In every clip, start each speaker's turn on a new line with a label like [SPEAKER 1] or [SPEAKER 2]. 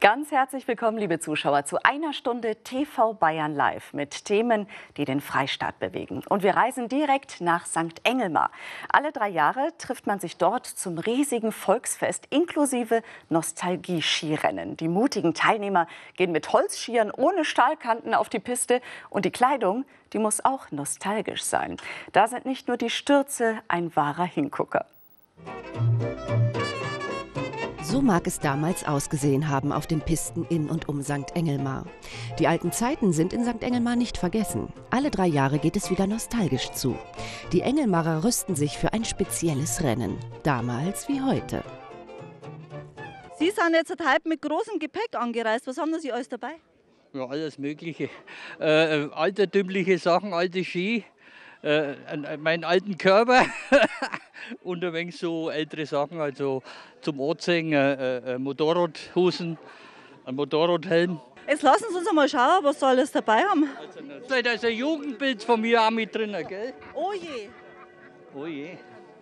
[SPEAKER 1] Ganz herzlich willkommen, liebe Zuschauer, zu einer Stunde TV Bayern Live mit Themen, die den Freistaat bewegen. Und wir reisen direkt nach St. Engelmar. Alle 3 Jahre trifft man sich dort zum riesigen Volksfest inklusive Nostalgie-Skirennen. Die mutigen Teilnehmer gehen mit Holzskiern ohne Stahlkanten auf die Piste und die Kleidung, die muss auch nostalgisch sein. Da sind nicht nur die Stürze ein wahrer Hingucker.
[SPEAKER 2] So mag es damals ausgesehen haben auf den Pisten in und um St. Engelmar. Die alten Zeiten sind in St. Engelmar nicht vergessen. Alle 3 Jahre geht es wieder nostalgisch zu. Die Engelmarer rüsten sich für ein spezielles Rennen. Damals wie heute.
[SPEAKER 3] Sie sind jetzt halb mit großem Gepäck angereist. Was haben Sie alles dabei?
[SPEAKER 4] Ja, alles Mögliche. Altertümliche Sachen, alte Ski. Meinen alten Körper und ein wenig so ältere Sachen, also zum Anziehen, Motorradhosen, ein Motorradhelm.
[SPEAKER 3] Jetzt lassen Sie uns mal schauen, was Sie alles dabei haben.
[SPEAKER 4] Also, da ist ein Jugendbild von mir auch mit drin, gell?
[SPEAKER 3] Oh je.
[SPEAKER 4] Oh je.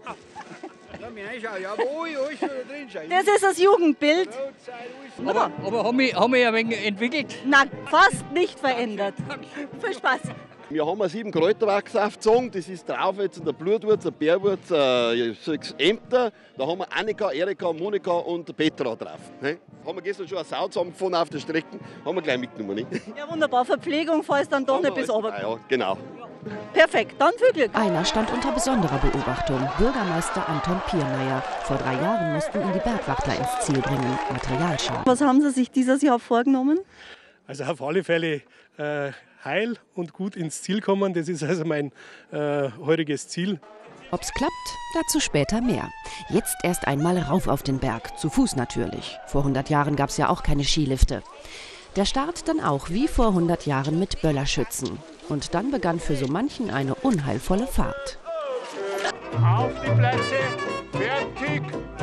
[SPEAKER 3] Das ist das Jugendbild.
[SPEAKER 4] Aber haben wir ein wenig entwickelt?
[SPEAKER 3] Nein, fast nicht verändert. Viel Spaß.
[SPEAKER 5] Wir haben ein 7 Kräuterwachsaft gezogen, das ist drauf jetzt der Blutwurz, der Bärwurz, 6 Ämter. Da haben wir Annika, Erika, Monika und Petra drauf. Ne? Haben wir gestern schon eine Sau zusammengefunden auf der Strecke, haben wir gleich mitgenommen. Ne?
[SPEAKER 3] Ja, wunderbar. Verpflegung, falls dann doch nicht bis runter.
[SPEAKER 5] Ja, genau.
[SPEAKER 3] Perfekt, dann viel Glück.
[SPEAKER 2] Einer stand unter besonderer Beobachtung, Bürgermeister Anton Piermeier. Vor 3 Jahren mussten ihn die Bergwachtler ins Ziel bringen, Materialschaden.
[SPEAKER 3] Was haben Sie sich dieses Jahr vorgenommen?
[SPEAKER 6] Also auf alle Fälle heil und gut ins Ziel kommen. Das ist also mein heutiges Ziel.
[SPEAKER 2] Ob's klappt, dazu später mehr. Jetzt erst einmal rauf auf den Berg, zu Fuß natürlich. Vor 100 Jahren gab's ja auch keine Skilifte. Der Start dann auch wie vor 100 Jahren mit Böllerschützen. Und dann begann für so manchen eine unheilvolle Fahrt.
[SPEAKER 7] Auf die Plätze, fertig!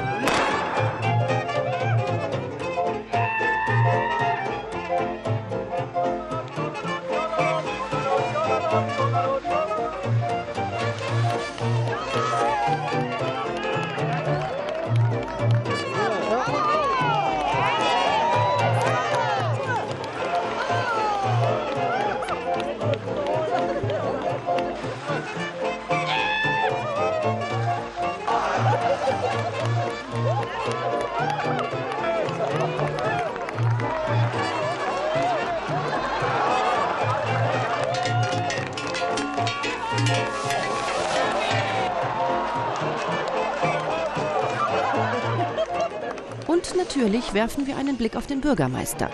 [SPEAKER 2] Und natürlich werfen wir einen Blick auf den Bürgermeister.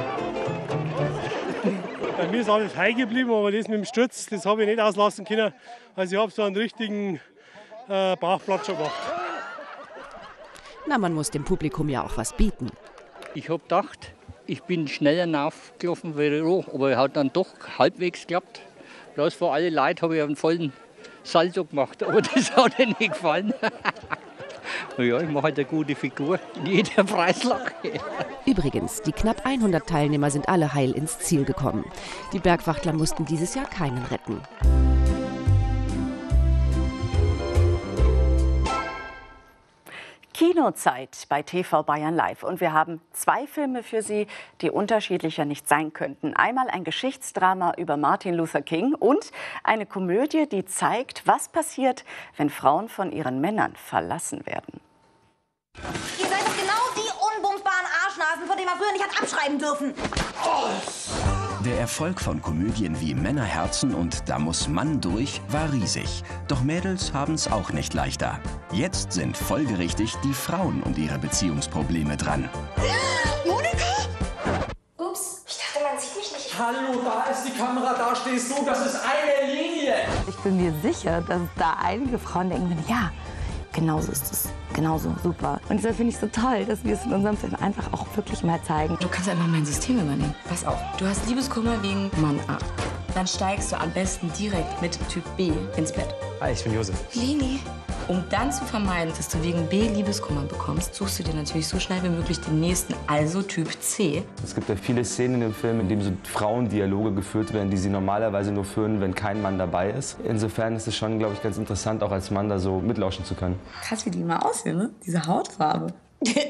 [SPEAKER 6] Bei mir ist alles heil geblieben, aber das mit dem Sturz, das habe ich nicht auslassen können. Also ich habe so einen richtigen Bauchplatz schon gemacht.
[SPEAKER 2] Na, man muss dem Publikum ja auch was bieten.
[SPEAKER 4] Ich habe gedacht, ich bin schneller nachgelaufen wie hoch, aber hat dann doch halbwegs geklappt. Bloß vor alle Leute habe ich einen vollen Salto gemacht, aber das hat ihnen nicht gefallen. Ja, ich mache halt eine gute Figur in jeder Preislage.
[SPEAKER 2] Übrigens, die knapp 100 Teilnehmer sind alle heil ins Ziel gekommen. Die Bergwachtler mussten dieses Jahr keinen retten.
[SPEAKER 1] Kinozeit bei TV Bayern Live. Und wir haben 2 Filme für Sie, die unterschiedlicher nicht sein könnten. Einmal ein Geschichtsdrama über Martin Luther King und eine Komödie, die zeigt, was passiert, wenn Frauen von ihren Männern verlassen werden.
[SPEAKER 8] Ihr seid doch genau die unbumsbaren Arschnasen, von denen man früher nicht hat abschreiben dürfen.
[SPEAKER 9] Der Erfolg von Komödien wie Männerherzen und Da muss Mann durch war riesig. Doch Mädels haben's auch nicht leichter. Jetzt sind folgerichtig die Frauen und ihre Beziehungsprobleme dran.
[SPEAKER 8] Monika? Ups, ich dachte, man sieht mich nicht.
[SPEAKER 10] Hallo, da ist die Kamera, da stehst du, das ist eine Linie.
[SPEAKER 11] Ich bin mir sicher, dass da einige Frauen denken, ja, genauso ist es. Genauso, super. Und deshalb finde ich es so toll, dass wir es in unserem Film einfach auch wirklich mal zeigen.
[SPEAKER 12] Du kannst einfach mein System übernehmen. Pass auf, du hast Liebeskummer wegen Mann A. Dann steigst du am besten direkt mit Typ B ins Bett.
[SPEAKER 10] Hi, ich bin Josef.
[SPEAKER 12] Leni. Um dann zu vermeiden, dass du wegen B Liebeskummer bekommst, suchst du dir natürlich so schnell wie möglich den nächsten, also Typ C.
[SPEAKER 13] Es gibt ja viele Szenen in dem Film, in denen so Frauendialoge geführt werden, die sie normalerweise nur führen, wenn kein Mann dabei ist. Insofern ist es schon, glaube ich, ganz interessant, auch als Mann da so mitlauschen zu können.
[SPEAKER 12] Krass, wie die immer aussehen, ne? Diese Hautfarbe.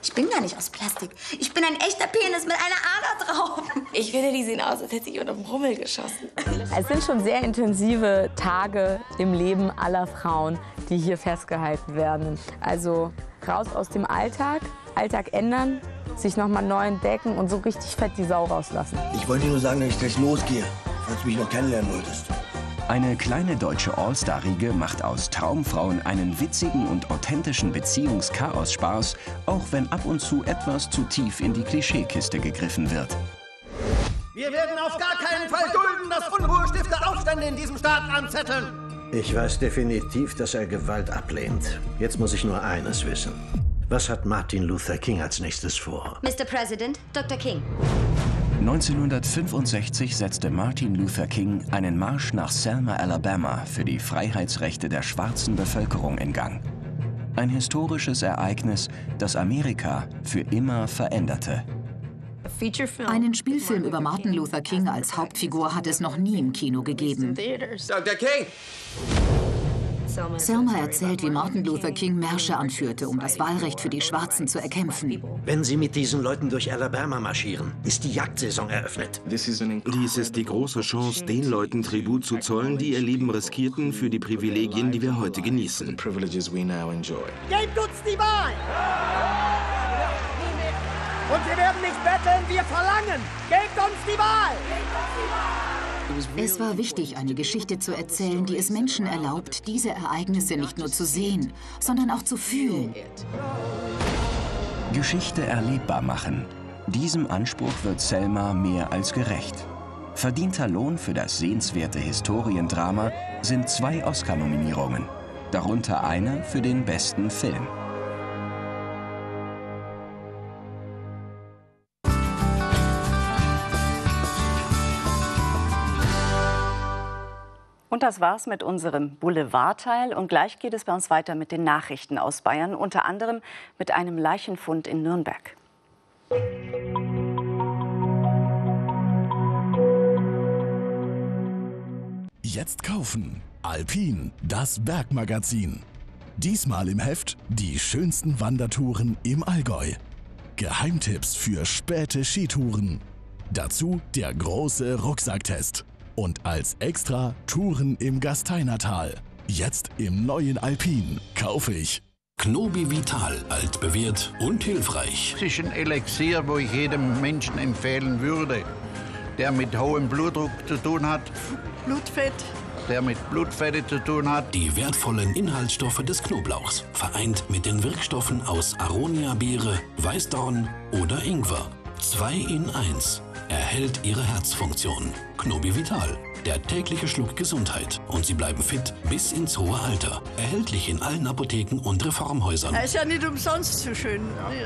[SPEAKER 8] Ich bin gar nicht aus Plastik. Ich bin ein echter Penis mit einer Ader drauf.
[SPEAKER 11] Ich finde, die sehen aus, als hätte ich unter dem Rummel geschossen. Es sind schon sehr intensive Tage im Leben aller Frauen, die hier festgehalten werden. Also raus aus dem Alltag ändern, sich nochmal neu entdecken und so richtig fett die Sau rauslassen.
[SPEAKER 14] Ich wollte dir nur sagen, dass ich gleich losgehe, falls du mich noch kennenlernen wolltest.
[SPEAKER 9] Eine kleine deutsche All-Star-Riege macht aus Traumfrauen einen witzigen und authentischen Beziehungschaos-Spaß, auch wenn ab und zu etwas zu tief in die Klischeekiste gegriffen wird.
[SPEAKER 15] Wir werden auf gar keinen Fall dulden, dass Unruhestifter Aufstände in diesem Staat anzetteln.
[SPEAKER 16] Ich weiß definitiv, dass er Gewalt ablehnt. Jetzt muss ich nur eines wissen. Was hat Martin Luther King als nächstes vor?
[SPEAKER 8] Mr. President, Dr. King.
[SPEAKER 9] 1965 setzte Martin Luther King einen Marsch nach Selma, Alabama für die Freiheitsrechte der schwarzen Bevölkerung in Gang. Ein historisches Ereignis, das Amerika für immer veränderte.
[SPEAKER 17] Einen Spielfilm über Martin Luther King als Hauptfigur hat es noch nie im Kino gegeben.
[SPEAKER 15] Dr. King!
[SPEAKER 17] Selma erzählt, wie Martin Luther King Märsche anführte, um das Wahlrecht für die Schwarzen zu erkämpfen.
[SPEAKER 16] Wenn Sie mit diesen Leuten durch Alabama marschieren, ist die Jagdsaison eröffnet.
[SPEAKER 18] Dies ist die große Chance, den Leuten Tribut zu zollen, die ihr Leben riskierten für die Privilegien, die wir heute genießen.
[SPEAKER 15] Gebt uns die Wahl! Und wir werden nicht betteln, wir verlangen! Gebt uns die Wahl!
[SPEAKER 17] Es war wichtig, eine Geschichte zu erzählen, die es Menschen erlaubt, diese Ereignisse nicht nur zu sehen, sondern auch zu fühlen.
[SPEAKER 9] Geschichte erlebbar machen. Diesem Anspruch wird Selma mehr als gerecht. Verdienter Lohn für das sehenswerte Historiendrama sind 2 Oscar-Nominierungen, darunter eine für den besten Film.
[SPEAKER 1] Und das war's mit unserem Boulevardteil. Und gleich geht es bei uns weiter mit den Nachrichten aus Bayern, unter anderem mit einem Leichenfund in Nürnberg.
[SPEAKER 19] Jetzt kaufen. Alpin, das Bergmagazin. Diesmal im Heft die schönsten Wandertouren im Allgäu. Geheimtipps für späte Skitouren. Dazu der große Rucksacktest. Und als Extra Touren im Gasteinertal. Jetzt im neuen Alpin. Kaufe ich.
[SPEAKER 20] Knobi Vital, altbewährt und hilfreich.
[SPEAKER 21] Es ist ein Elixier, wo ich jedem Menschen empfehlen würde, der mit hohem Blutdruck zu tun hat. Blutfett. Der mit Blutfette zu tun hat.
[SPEAKER 20] Die wertvollen Inhaltsstoffe des Knoblauchs, vereint mit den Wirkstoffen aus Aronia-Beere, Weißdorn oder Ingwer. 2 in 1. Erhält Ihre Herzfunktion. Knobi Vital, der tägliche Schluck Gesundheit. Und Sie bleiben fit bis ins hohe Alter. Erhältlich in allen Apotheken und Reformhäusern.
[SPEAKER 22] Er ist ja nicht umsonst so schön.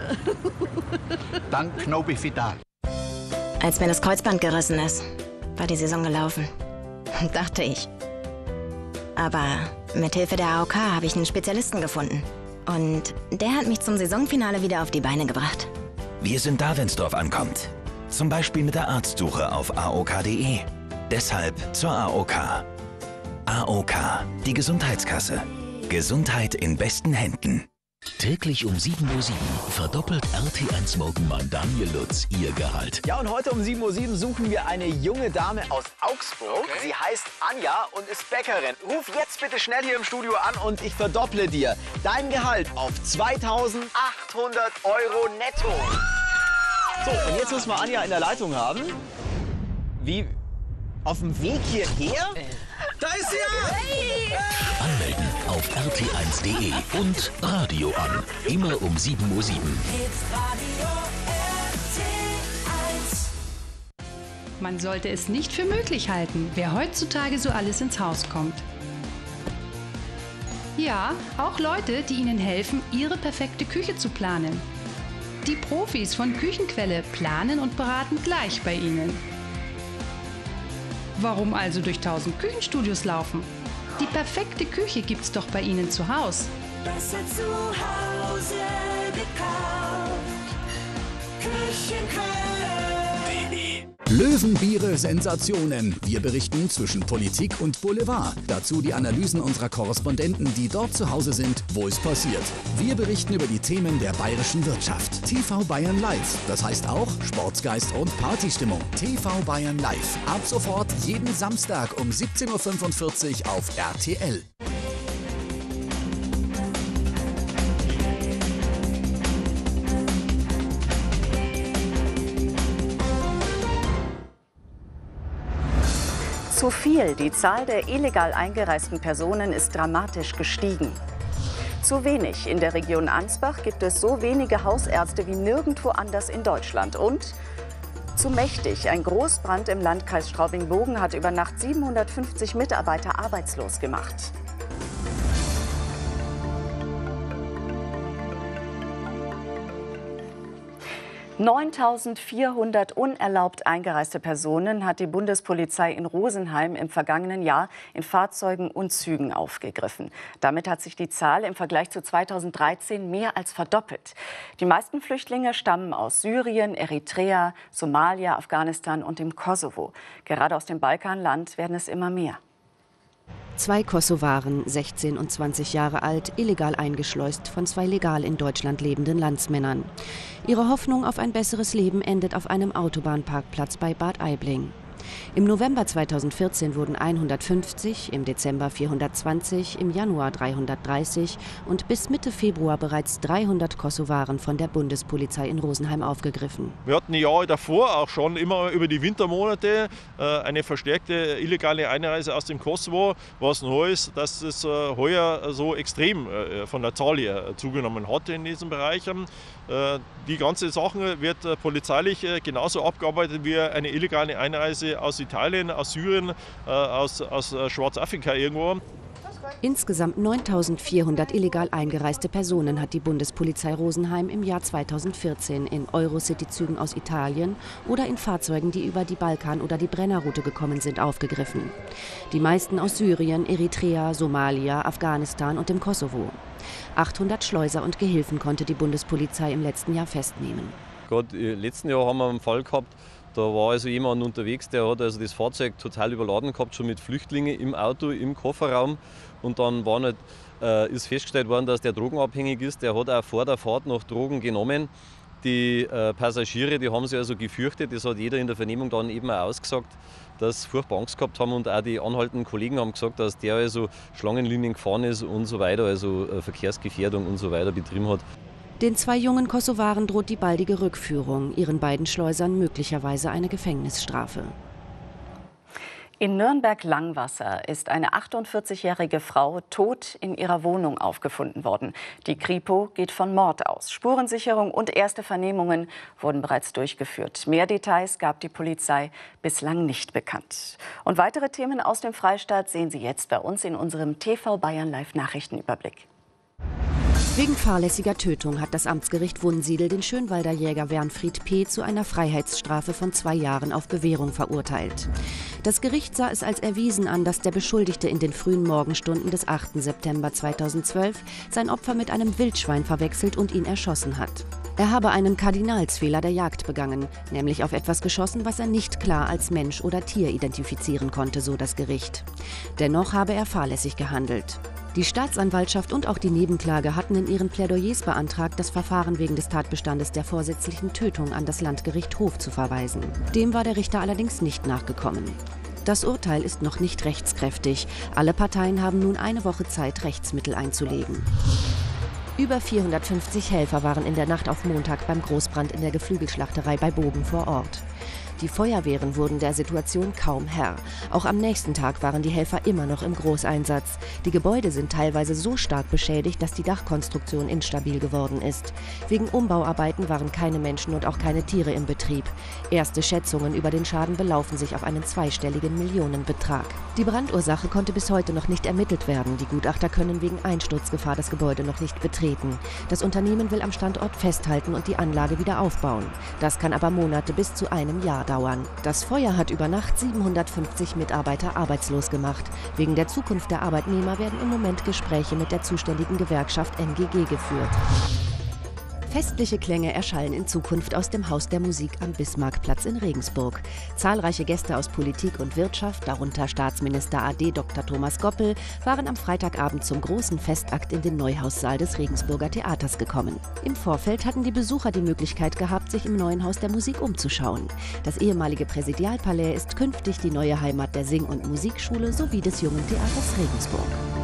[SPEAKER 21] Dank Knobi Vital.
[SPEAKER 23] Als mir das Kreuzband gerissen ist, war die Saison gelaufen. Dachte ich. Aber mit Hilfe der AOK habe ich einen Spezialisten gefunden. Und der hat mich zum Saisonfinale wieder auf die Beine gebracht.
[SPEAKER 24] Wir sind da, wenn's drauf ankommt. Zum Beispiel mit der Arztsuche auf aok.de. Deshalb zur AOK. AOK, die Gesundheitskasse. Gesundheit in besten Händen.
[SPEAKER 25] Täglich um 7:07 Uhr verdoppelt RT1 Morgenmann Daniel Lutz ihr Gehalt.
[SPEAKER 26] Ja, und heute um 7:07 Uhr suchen wir eine junge Dame aus Augsburg. Okay. Sie heißt Anja und ist Bäckerin. Ruf jetzt bitte schnell hier im Studio an und ich verdopple dir dein Gehalt auf 2.800 € netto. So, und jetzt müssen wir Anja in der Leitung haben. Wie? Auf dem Weg hierher? Da ist sie ja! Hey.
[SPEAKER 25] Anmelden auf rt1.de und Radio an. Immer um 7:07 Uhr.
[SPEAKER 27] Man sollte es nicht für möglich halten, wer heutzutage so alles ins Haus kommt. Ja, auch Leute, die Ihnen helfen, Ihre perfekte Küche zu planen. Die Profis von Küchenquelle planen und beraten gleich bei Ihnen. Warum also durch 1000 Küchenstudios laufen? Die perfekte Küche gibt's doch bei Ihnen zu Hause.
[SPEAKER 28] Besser zu Hause gekauft. Küchenquelle.de
[SPEAKER 19] Löwenbiere Sensationen. Wir berichten zwischen Politik und Boulevard. Dazu die Analysen unserer Korrespondenten, die dort zu Hause sind, wo es passiert. Wir berichten über die Themen der bayerischen Wirtschaft. TV Bayern Live. Das heißt auch Sportsgeist und Partystimmung. TV Bayern Live. Ab sofort jeden Samstag um 17:45 Uhr auf RTL.
[SPEAKER 1] Zu viel. Die Zahl der illegal eingereisten Personen ist dramatisch gestiegen. Zu wenig. In der Region Ansbach gibt es so wenige Hausärzte wie nirgendwo anders in Deutschland. Und zu mächtig. Ein Großbrand im Landkreis Straubing-Bogen hat über Nacht 750 Mitarbeiter arbeitslos gemacht. (9.400) unerlaubt eingereiste Personen hat die Bundespolizei in Rosenheim im vergangenen Jahr in Fahrzeugen und Zügen aufgegriffen. Damit hat sich die Zahl im Vergleich zu 2013 mehr als verdoppelt. Die meisten Flüchtlinge stammen aus Syrien, Eritrea, Somalia, Afghanistan und dem Kosovo. Gerade aus dem Balkanland werden es immer mehr.
[SPEAKER 2] 2 Kosovaren, 16 und 20 Jahre alt, illegal eingeschleust von 2 legal in Deutschland lebenden Landsmännern. Ihre Hoffnung auf ein besseres Leben endet auf einem Autobahnparkplatz bei Bad Aibling. Im November 2014 wurden 150, im Dezember 420, im Januar 330 und bis Mitte Februar bereits 300 Kosovaren von der Bundespolizei in Rosenheim aufgegriffen.
[SPEAKER 3] Wir hatten die Jahre davor auch schon immer über die Wintermonate eine verstärkte illegale Einreise aus dem Kosovo, was noch ist, dass es heuer so extrem von der Zahl her zugenommen hat in diesem Bereich. Die ganze Sache wird polizeilich genauso abgearbeitet wie eine illegale Einreise aus Italien, aus Syrien, aus Schwarzafrika irgendwo.
[SPEAKER 2] Insgesamt 9.400 illegal eingereiste Personen hat die Bundespolizei Rosenheim im Jahr 2014 in Eurocity-Zügen aus Italien oder in Fahrzeugen, die über die Balkan- oder die Brennerroute gekommen sind, aufgegriffen. Die meisten aus Syrien, Eritrea, Somalia, Afghanistan und dem Kosovo. 800 Schleuser und Gehilfen konnte die Bundespolizei im letzten Jahr festnehmen.
[SPEAKER 4] Gerade im letzten Jahr haben wir einen Fall gehabt, da war also jemand unterwegs, der hat also das Fahrzeug total überladen gehabt, schon mit Flüchtlingen im Auto, im Kofferraum. Und dann ist festgestellt worden, dass der drogenabhängig ist. Der hat auch vor der Fahrt noch Drogen genommen. Die Passagiere, die haben sich also gefürchtet. Das hat jeder in der Vernehmung dann eben auch ausgesagt, dass sie furchtbar Angst gehabt haben. Und auch die anhaltenden Kollegen haben gesagt, dass der also Schlangenlinien gefahren ist und so weiter, also Verkehrsgefährdung und so weiter betrieben hat.
[SPEAKER 2] Den 2 jungen Kosovaren droht die baldige Rückführung, ihren beiden Schleusern möglicherweise eine Gefängnisstrafe.
[SPEAKER 1] In Nürnberg-Langwasser ist eine 48-jährige Frau tot in ihrer Wohnung aufgefunden worden. Die Kripo geht von Mord aus. Spurensicherung und erste Vernehmungen wurden bereits durchgeführt. Mehr Details gab die Polizei bislang nicht bekannt. Und weitere Themen aus dem Freistaat sehen Sie jetzt bei uns in unserem TV Bayern Live Nachrichtenüberblick.
[SPEAKER 2] Wegen fahrlässiger Tötung hat das Amtsgericht Wunsiedel den Schönwalder Jäger Wernfried P. zu einer Freiheitsstrafe von 2 Jahren auf Bewährung verurteilt. Das Gericht sah es als erwiesen an, dass der Beschuldigte in den frühen Morgenstunden des 8. September 2012 sein Opfer mit einem Wildschwein verwechselt und ihn erschossen hat. Er habe einen Kardinalsfehler der Jagd begangen, nämlich auf etwas geschossen, was er nicht klar als Mensch oder Tier identifizieren konnte, so das Gericht. Dennoch habe er fahrlässig gehandelt. Die Staatsanwaltschaft und auch die Nebenklage hatten in ihren Plädoyers beantragt, das Verfahren wegen des Tatbestandes der vorsätzlichen Tötung an das Landgericht Hof zu verweisen. Dem war der Richter allerdings nicht nachgekommen. Das Urteil ist noch nicht rechtskräftig. Alle Parteien haben nun eine Woche Zeit, Rechtsmittel einzulegen. Über 450 Helfer waren in der Nacht auf Montag beim Großbrand in der Geflügelschlachterei bei Bogen vor Ort. Die Feuerwehren wurden der Situation kaum Herr. Auch am nächsten Tag waren die Helfer immer noch im Großeinsatz. Die Gebäude sind teilweise so stark beschädigt, dass die Dachkonstruktion instabil geworden ist. Wegen Umbauarbeiten waren keine Menschen und auch keine Tiere im Betrieb. Erste Schätzungen über den Schaden belaufen sich auf einen zweistelligen Millionenbetrag. Die Brandursache konnte bis heute noch nicht ermittelt werden. Die Gutachter können wegen Einsturzgefahr das Gebäude noch nicht betreten. Das Unternehmen will am Standort festhalten und die Anlage wieder aufbauen. Das kann aber Monate bis zu einem Jahr dauern. Das Feuer hat über Nacht 750 Mitarbeiter arbeitslos gemacht. Wegen der Zukunft der Arbeitnehmer werden im Moment Gespräche mit der zuständigen Gewerkschaft NGG geführt. Festliche Klänge erschallen in Zukunft aus dem Haus der Musik am Bismarckplatz in Regensburg. Zahlreiche Gäste aus Politik und Wirtschaft, darunter Staatsminister AD Dr. Thomas Goppel, waren am Freitagabend zum großen Festakt in den Neuhaussaal des Regensburger Theaters gekommen. Im Vorfeld hatten die Besucher die Möglichkeit gehabt, sich im neuen Haus der Musik umzuschauen. Das ehemalige Präsidialpalais ist künftig die neue Heimat der Sing- und Musikschule sowie des Jungen Theaters Regensburg.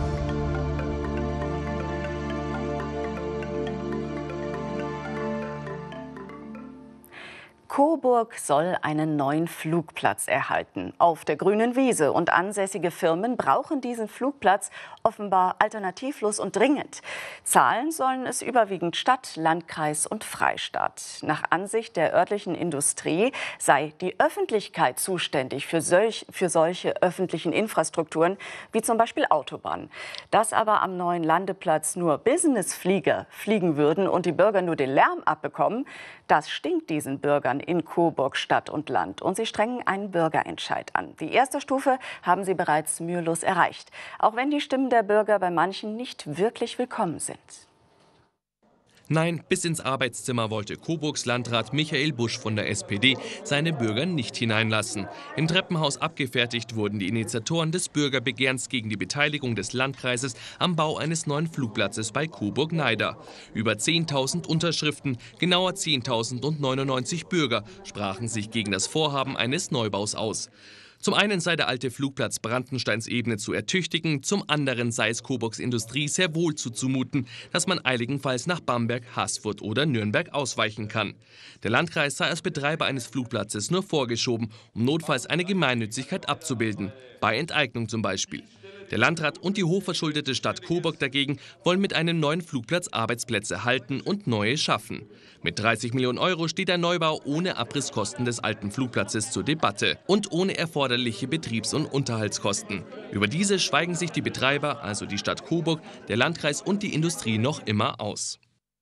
[SPEAKER 1] Coburg soll einen neuen Flugplatz erhalten auf der grünen Wiese. Und ansässige Firmen brauchen diesen Flugplatz offenbar alternativlos und dringend. Zahlen sollen es überwiegend Stadt, Landkreis und Freistaat. Nach Ansicht der örtlichen Industrie sei die Öffentlichkeit zuständig für solche öffentlichen Infrastrukturen, wie zum Beispiel Autobahnen. Dass aber am neuen Landeplatz nur Businessflieger fliegen würden und die Bürger nur den Lärm abbekommen, das stinkt diesen Bürgern in Coburg Stadt und Land. Und sie strengen einen Bürgerentscheid an. Die erste Stufe haben sie bereits mühelos erreicht. Auch wenn die Stimmen der Bürger bei manchen nicht wirklich willkommen sind.
[SPEAKER 5] Nein, bis ins Arbeitszimmer wollte Coburgs Landrat Michael Busch von der SPD seine Bürger nicht hineinlassen. Im Treppenhaus abgefertigt wurden die Initiatoren des Bürgerbegehrens gegen die Beteiligung des Landkreises am Bau eines neuen Flugplatzes bei Coburg-Neider. Über 10.000 Unterschriften, genauer 10.099 Bürger, sprachen sich gegen das Vorhaben eines Neubaus aus. Zum einen sei der alte Flugplatz Brandensteinsebene zu ertüchtigen, zum anderen sei es Coburgs Industrie sehr wohl zuzumuten, dass man eiligenfalls nach Bamberg, Haßfurt oder Nürnberg ausweichen kann. Der Landkreis sei als Betreiber eines Flugplatzes nur vorgeschoben, um notfalls eine Gemeinnützigkeit abzubilden, bei Enteignung zum Beispiel. Der Landrat und die hochverschuldete Stadt Coburg dagegen wollen mit einem neuen Flugplatz Arbeitsplätze halten und neue schaffen. Mit 30 Millionen Euro steht der Neubau ohne Abrisskosten des alten Flugplatzes zur Debatte und ohne erforderliche Betriebs- und Unterhaltskosten. Über diese schweigen sich die Betreiber, also die Stadt Coburg, der Landkreis und die Industrie noch immer aus.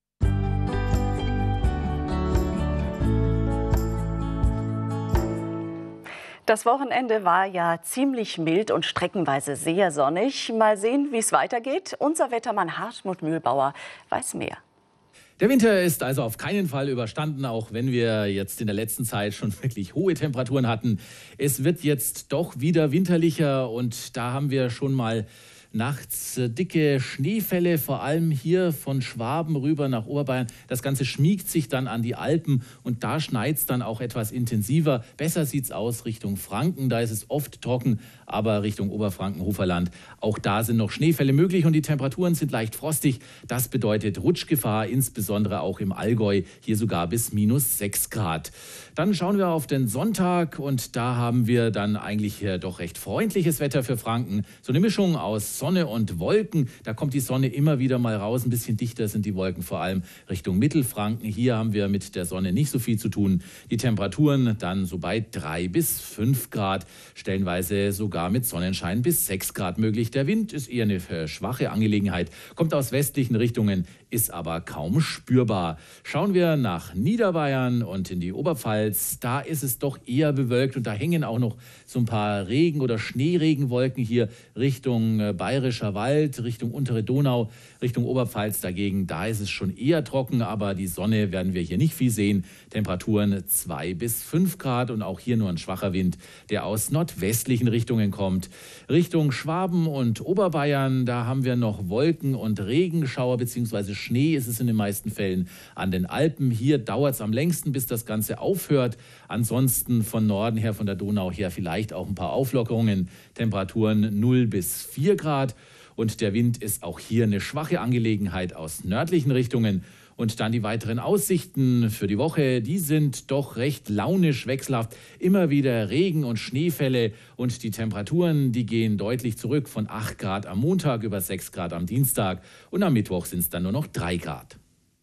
[SPEAKER 1] Das Wochenende war ja ziemlich mild und streckenweise sehr sonnig. Mal sehen, wie es weitergeht. Unser Wettermann Hartmut Mühlbauer weiß mehr.
[SPEAKER 6] Der Winter ist also auf keinen Fall überstanden, auch wenn wir jetzt in der letzten Zeit schon wirklich hohe Temperaturen hatten. Es wird jetzt doch wieder winterlicher und da haben wir schon mal nachts dicke Schneefälle, vor allem hier von Schwaben rüber nach Oberbayern. Das Ganze schmiegt sich dann an die Alpen und da schneit es dann auch etwas intensiver. Besser sieht es aus Richtung Franken, da ist es oft trocken, aber Richtung Oberfranken, Hoferland, auch da sind noch Schneefälle möglich und die Temperaturen sind leicht frostig. Das bedeutet Rutschgefahr, insbesondere auch im Allgäu, hier sogar bis -6 Grad. Dann schauen wir auf den Sonntag und da haben wir dann eigentlich doch recht freundliches Wetter für Franken. So eine Mischung aus Sonne und Wolken. Da kommt die Sonne immer wieder mal raus. Ein bisschen dichter sind die Wolken, vor allem Richtung Mittelfranken. Hier haben wir mit der Sonne nicht so viel zu tun. Die Temperaturen dann so bei 3 bis 5 Grad. Stellenweise sogar mit Sonnenschein bis 6 Grad möglich. Der Wind ist eher eine schwache Angelegenheit. Kommt aus westlichen Richtungen, ist aber kaum spürbar. Schauen wir nach Niederbayern und in die Oberpfalz. Da ist es doch eher bewölkt und da hängen auch noch so ein paar Regen- oder Schneeregenwolken hier Richtung Bayerischer Wald, Richtung untere Donau, Richtung Oberpfalz dagegen. Da ist es schon eher trocken, aber die Sonne werden wir hier nicht viel sehen. Temperaturen 2 bis 5 Grad und auch hier nur ein schwacher Wind, der aus nordwestlichen Richtungen kommt. Richtung Schwaben und Oberbayern, da haben wir noch Wolken und Regenschauer bzw. Schnee ist es in den meisten Fällen an den Alpen. Hier dauert es am längsten, bis das Ganze aufhört. Ansonsten von Norden her, von der Donau her vielleicht auch ein paar Auflockerungen. Temperaturen 0 bis 4 Grad. Und der Wind ist auch hier eine schwache Angelegenheit aus nördlichen Richtungen. Und dann die weiteren Aussichten für die Woche, die sind doch recht launisch wechselhaft. Immer wieder Regen- und Schneefälle und die Temperaturen, die gehen deutlich zurück von 8 Grad am Montag über 6 Grad am Dienstag und am Mittwoch sind es dann nur noch 3 Grad.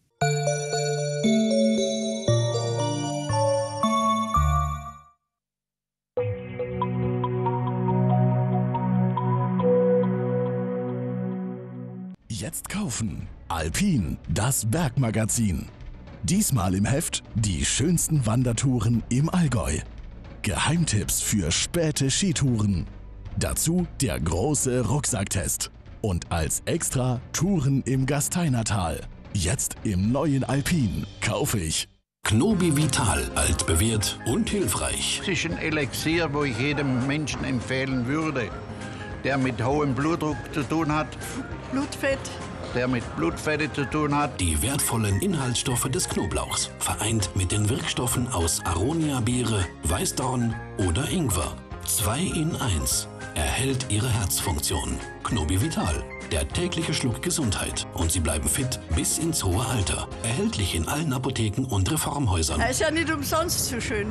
[SPEAKER 19] Jetzt kaufen. Alpin, das Bergmagazin. Diesmal im Heft die schönsten Wandertouren im Allgäu. Geheimtipps für späte Skitouren. Dazu der große Rucksacktest. Und als Extra Touren im Gasteinertal. Jetzt im neuen Alpine. Kaufe ich.
[SPEAKER 20] Knobi Vital, altbewährt und hilfreich.
[SPEAKER 21] Es ist ein Elixier, wo ich jedem Menschen empfehlen würde, der mit hohem Blutdruck zu tun hat.
[SPEAKER 22] Blutfett.
[SPEAKER 21] Der mit Blutfette zu tun hat.
[SPEAKER 20] Die wertvollen Inhaltsstoffe des Knoblauchs, vereint mit den Wirkstoffen aus Aronia-Beere, Weißdorn oder Ingwer. 2 in 1. Erhält Ihre Herzfunktion. Knobi Vital. Der tägliche Schluck Gesundheit. Und Sie bleiben fit bis ins hohe Alter. Erhältlich in allen Apotheken und Reformhäusern.
[SPEAKER 22] Er ist ja nicht umsonst so schön.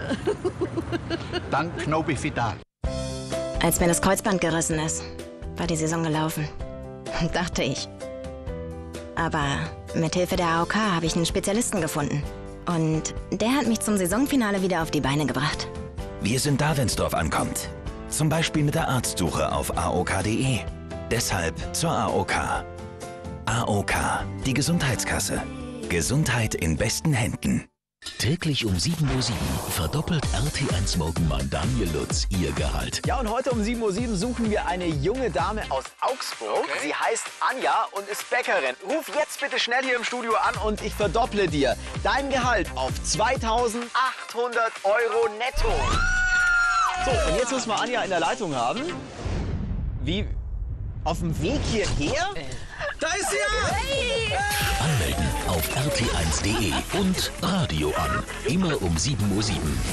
[SPEAKER 21] Dann Knobi Vital.
[SPEAKER 23] Als mir das Kreuzband gerissen ist, war die Saison gelaufen. Dachte ich. Aber mit Hilfe der AOK habe ich einen Spezialisten gefunden. Und der hat mich zum Saisonfinale wieder auf die Beine gebracht.
[SPEAKER 24] Wir sind da, wenn's drauf ankommt. Zum Beispiel mit der Arztsuche auf AOK.de. Deshalb zur AOK. AOK, die Gesundheitskasse. Gesundheit in besten Händen.
[SPEAKER 25] Täglich um 7:07 Uhr verdoppelt RT1 Morgenmann Daniel Lutz ihr Gehalt.
[SPEAKER 26] Ja, und heute um 7:07 Uhr suchen wir eine junge Dame aus Augsburg. Okay. Sie heißt Anja und ist Bäckerin. Ruf jetzt bitte schnell hier im Studio an und ich verdopple dir dein Gehalt auf 2.800 € netto. So, und jetzt müssen wir Anja in der Leitung haben. Wie? Auf dem Weg hierher? Da ist sie ja! Hey.
[SPEAKER 25] Anmelden auf rt1.de und Radio an. Immer um 7:07 Uhr.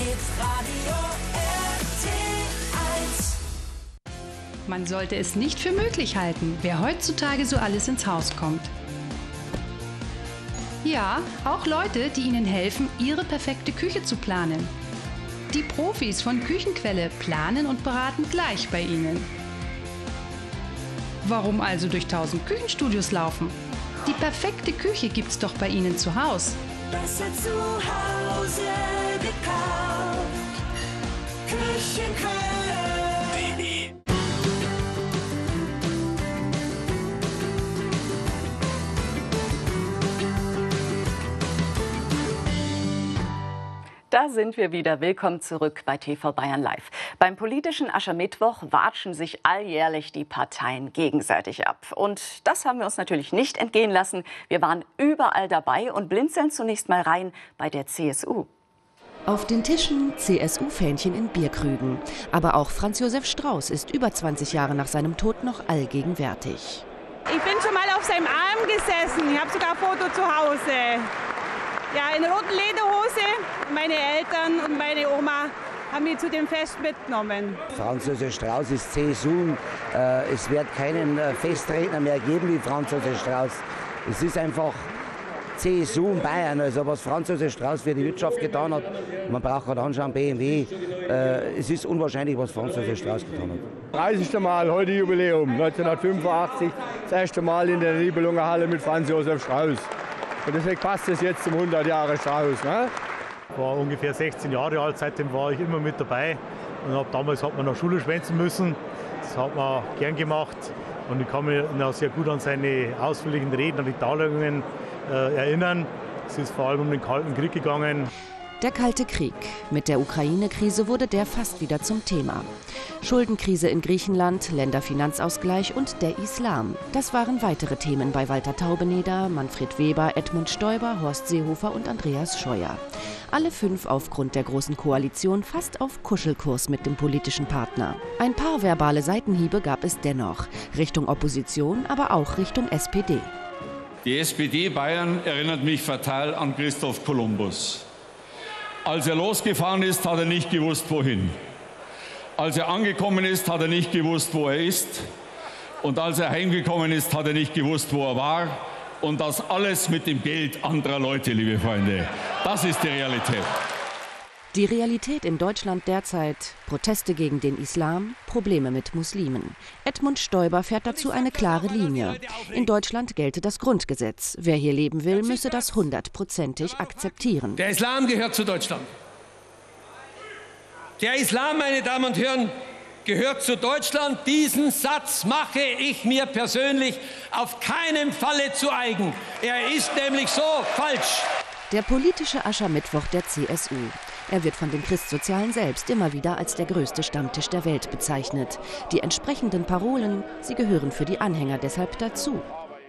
[SPEAKER 27] Man sollte es nicht für möglich halten, wer heutzutage so alles ins Haus kommt. Ja, auch Leute, die Ihnen helfen, Ihre perfekte Küche zu planen. Die Profis von Küchenquelle planen und beraten gleich bei Ihnen. Warum also durch 1000 Küchenstudios laufen? Die perfekte Küche gibt's doch bei Ihnen zu Hause.
[SPEAKER 28] Besser zu Hause gekauft. Küchenquelle.de.
[SPEAKER 1] Da sind wir wieder. Willkommen zurück bei TV Bayern Live. Beim politischen Aschermittwoch watschen sich alljährlich die Parteien gegenseitig ab. Und das haben wir uns natürlich nicht entgehen lassen. Wir waren überall dabei und blinzeln zunächst mal rein bei der CSU.
[SPEAKER 2] Auf den Tischen CSU-Fähnchen in Bierkrügen. Aber auch Franz Josef Strauß ist über 20 Jahre nach seinem Tod noch allgegenwärtig.
[SPEAKER 7] Ich bin schon mal auf seinem Arm gesessen. Ich habe sogar ein Foto zu Hause. Ja, in roten Lederhose. Meine Eltern und meine Oma haben mich zu dem Fest mitgenommen.
[SPEAKER 8] Franz Josef Strauß ist CSU. Es wird keinen Festredner mehr geben wie Franz Josef Strauß. Es ist einfach CSU in Bayern. Also was Franz Josef Strauß für die Wirtschaft getan hat, man braucht gerade anschauen, BMW. Es ist unwahrscheinlich, was Franz Josef Strauß getan hat.
[SPEAKER 10] 30. Mal, heute Jubiläum, 1985, das erste Mal in der Nibelunger Halle mit Franz Josef Strauß. Und deswegen passt es jetzt zum 100 Jahre Strauß. Ne?
[SPEAKER 11] Ich war ungefähr 16 Jahre alt, seitdem war ich immer mit dabei. Und damals hat man noch Schule schwänzen müssen. Das hat man gern gemacht. Und ich kann mich noch sehr gut an seine ausführlichen Reden, an die Darlegungen erinnern. Es ist vor allem um den Kalten Krieg gegangen.
[SPEAKER 2] Der Kalte Krieg. Mit der Ukraine-Krise wurde der fast wieder zum Thema. Schuldenkrise in Griechenland, Länderfinanzausgleich und der Islam. Das waren weitere Themen bei Walter Taubeneder, Manfred Weber, Edmund Stoiber, Horst Seehofer und Andreas Scheuer. Alle 5 aufgrund der Großen Koalition fast auf Kuschelkurs mit dem politischen Partner. Ein paar verbale Seitenhiebe gab es dennoch. Richtung Opposition, aber auch Richtung SPD.
[SPEAKER 12] Die SPD Bayern erinnert mich fatal an Christoph Kolumbus. Als er losgefahren ist, hat er nicht gewusst, wohin. Als er angekommen ist, hat er nicht gewusst, wo er ist. Und als er heimgekommen ist, hat er nicht gewusst, wo er war. Und das alles mit dem Geld anderer Leute, liebe Freunde. Das ist die Realität.
[SPEAKER 2] Die Realität in Deutschland derzeit: Proteste gegen den Islam, Probleme mit Muslimen. Edmund Stoiber fährt dazu eine klare Linie. In Deutschland gelte das Grundgesetz. Wer hier leben will, müsse das 100%ig akzeptieren.
[SPEAKER 13] Der Islam gehört zu Deutschland. Der Islam, meine Damen und Herren, gehört zu Deutschland. Diesen Satz mache ich mir persönlich auf keinen Falle zu eigen. Er ist nämlich so falsch.
[SPEAKER 2] Der politische Aschermittwoch der CSU. Er wird von den Christsozialen selbst immer wieder als der größte Stammtisch der Welt bezeichnet. Die entsprechenden Parolen, sie gehören für die Anhänger deshalb dazu.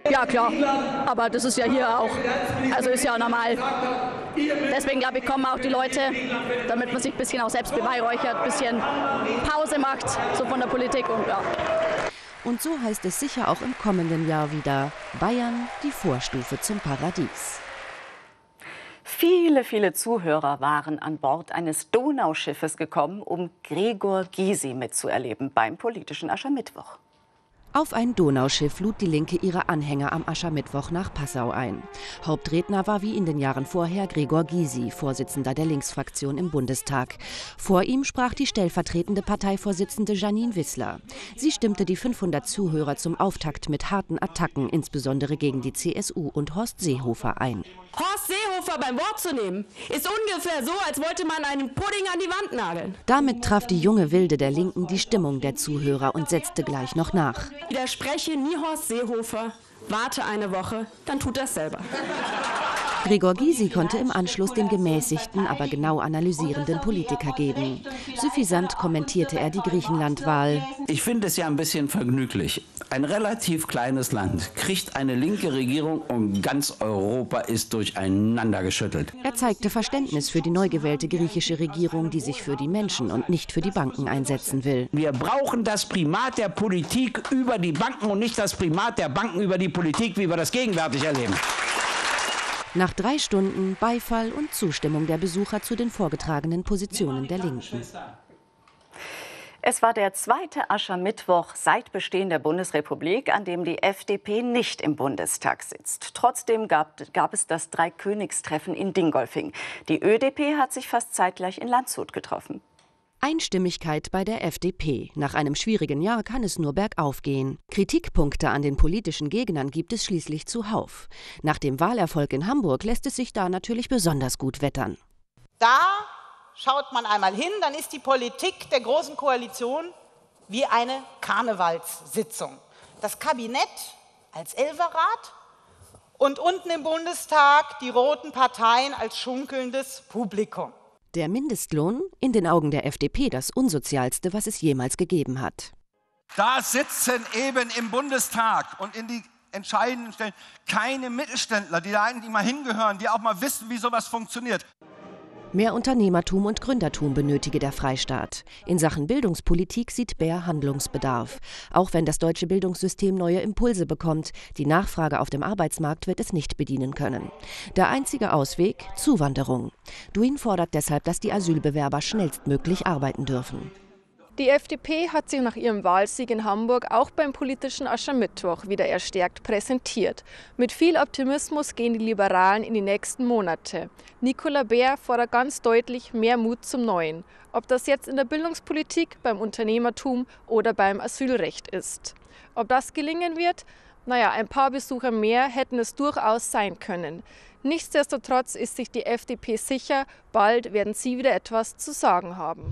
[SPEAKER 3] Ja, klar. Aber das ist ja hier auch, also ist ja normal. Deswegen, glaube ich, kommen auch die Leute, damit man sich ein bisschen auch selbst beweihräuchert, ein bisschen Pause macht, so von der Politik und ja.
[SPEAKER 2] Und so heißt es sicher auch im kommenden Jahr wieder: Bayern, die Vorstufe zum Paradies.
[SPEAKER 1] Viele, viele Zuhörer waren an Bord eines Donauschiffes gekommen, um Gregor Gysi mitzuerleben beim politischen Aschermittwoch.
[SPEAKER 2] Auf ein Donauschiff lud die Linke ihre Anhänger am Aschermittwoch nach Passau ein. Hauptredner war wie in den Jahren vorher Gregor Gysi, Vorsitzender der Linksfraktion im Bundestag. Vor ihm sprach die stellvertretende Parteivorsitzende Janine Wissler. Sie stimmte die 500 Zuhörer zum Auftakt mit harten Attacken, insbesondere gegen die CSU und Horst Seehofer, ein.
[SPEAKER 4] Horst Seehofer beim Wort zu nehmen, ist ungefähr so, als wollte man einen Pudding an die Wand nageln.
[SPEAKER 2] Damit traf die junge Wilde der Linken die Stimmung der Zuhörer und setzte gleich noch nach.
[SPEAKER 4] Widerspreche nie Horst Seehofer, warte eine Woche, dann tut das selber.
[SPEAKER 2] Gregor Gysi konnte im Anschluss den gemäßigten, aber genau analysierenden Politiker geben. Suffisant kommentierte er die Griechenlandwahl.
[SPEAKER 9] Ich finde es ja ein bisschen vergnüglich. Ein relativ kleines Land kriegt eine linke Regierung und ganz Europa ist durcheinander geschüttelt.
[SPEAKER 2] Er zeigte Verständnis für die neu gewählte griechische Regierung, die sich für die Menschen und nicht für die Banken einsetzen will.
[SPEAKER 9] Wir brauchen das Primat der Politik über die Banken und nicht das Primat der Banken über die Politik, wie wir das gegenwärtig erleben.
[SPEAKER 2] Nach 3 Stunden Beifall und Zustimmung der Besucher zu den vorgetragenen Positionen der Linken.
[SPEAKER 1] Es war der zweite Aschermittwoch seit Bestehen der Bundesrepublik, an dem die FDP nicht im Bundestag sitzt. Trotzdem gab es das Dreikönigstreffen in Dingolfing. Die ÖDP hat sich fast zeitgleich in Landshut getroffen.
[SPEAKER 2] Einstimmigkeit bei der FDP. Nach einem schwierigen Jahr kann es nur bergauf gehen. Kritikpunkte an den politischen Gegnern gibt es schließlich zuhauf. Nach dem Wahlerfolg in Hamburg lässt es sich da natürlich besonders gut wettern.
[SPEAKER 14] Da schaut man einmal hin, dann ist die Politik der Großen Koalition wie eine Karnevalssitzung. Das Kabinett als Elferrat und unten im Bundestag die roten Parteien als schunkelndes Publikum.
[SPEAKER 2] Der Mindestlohn, in den Augen der FDP das unsozialste, was es jemals gegeben hat.
[SPEAKER 15] Da sitzen eben im Bundestag und in die entscheidenden Stellen keine Mittelständler, die da eigentlich mal hingehören, die auch mal wissen, wie sowas funktioniert.
[SPEAKER 2] Mehr Unternehmertum und Gründertum benötige der Freistaat. In Sachen Bildungspolitik sieht Bär Handlungsbedarf. Auch wenn das deutsche Bildungssystem neue Impulse bekommt, die Nachfrage auf dem Arbeitsmarkt wird es nicht bedienen können. Der einzige Ausweg: Zuwanderung. Duin fordert deshalb, dass die Asylbewerber schnellstmöglich arbeiten dürfen.
[SPEAKER 16] Die FDP hat sich nach ihrem Wahlsieg in Hamburg auch beim politischen Aschermittwoch wieder erstärkt präsentiert. Mit viel Optimismus gehen die Liberalen in die nächsten Monate. Nicola Bär fordert ganz deutlich mehr Mut zum Neuen. Ob das jetzt in der Bildungspolitik, beim Unternehmertum oder beim Asylrecht ist. Ob das gelingen wird? Naja, ein paar Besucher mehr hätten es durchaus sein können. Nichtsdestotrotz ist sich die FDP sicher, bald werden sie wieder etwas zu sagen haben.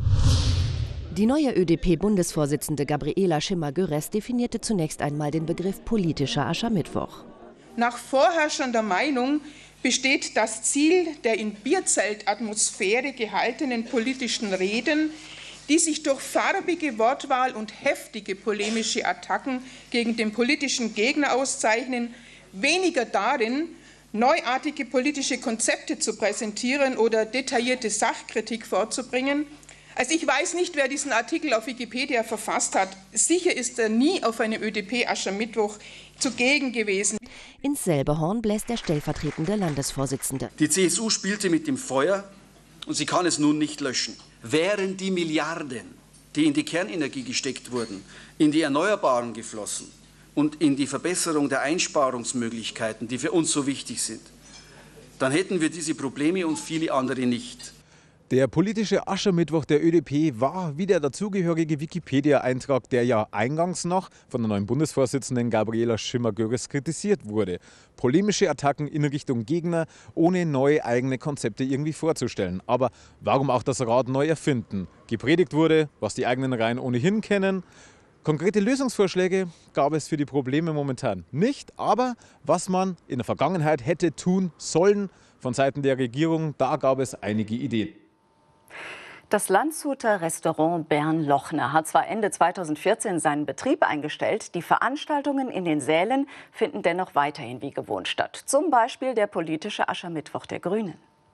[SPEAKER 2] Die neue ÖDP-Bundesvorsitzende Gabriela Schimmer-Göres definierte zunächst einmal den Begriff politischer Aschermittwoch.
[SPEAKER 17] Nach vorherrschender Meinung besteht das Ziel der in Bierzeltatmosphäre gehaltenen politischen Reden, die sich durch farbige Wortwahl und heftige polemische Attacken gegen den politischen Gegner auszeichnen, weniger darin, neuartige politische Konzepte zu präsentieren oder detaillierte Sachkritik vorzubringen. Also ich weiß nicht, wer diesen Artikel auf Wikipedia verfasst hat. Sicher ist er nie auf einem ÖDP-Aschermittwoch zugegen gewesen.
[SPEAKER 2] Ins selbe Horn bläst der stellvertretende Landesvorsitzende.
[SPEAKER 18] Die CSU spielte mit dem Feuer und sie kann es nun nicht löschen. Wären die Milliarden, die in die Kernenergie gesteckt wurden, in die Erneuerbaren geflossen und in die Verbesserung der Einsparungsmöglichkeiten, die für uns so wichtig sind, dann hätten wir diese Probleme und viele andere nicht.
[SPEAKER 29] Der politische Aschermittwoch der ÖDP war wie der dazugehörige Wikipedia-Eintrag, der ja eingangs noch von der neuen Bundesvorsitzenden Gabriela Schimmer-Göres kritisiert wurde. Polemische Attacken in Richtung Gegner, ohne neue eigene Konzepte irgendwie vorzustellen. Aber warum auch das Rad neu erfinden? Gepredigt wurde, was die eigenen Reihen ohnehin kennen. Konkrete Lösungsvorschläge gab es für die Probleme momentan nicht, aber was man in der Vergangenheit hätte tun sollen von Seiten der Regierung, da gab es einige Ideen.
[SPEAKER 1] Das Landshuter Restaurant Bern-Lochner hat zwar Ende 2014 seinen Betrieb eingestellt, die Veranstaltungen in den Sälen finden dennoch weiterhin wie gewohnt statt. Zum Beispiel der politische Aschermittwoch der Grünen.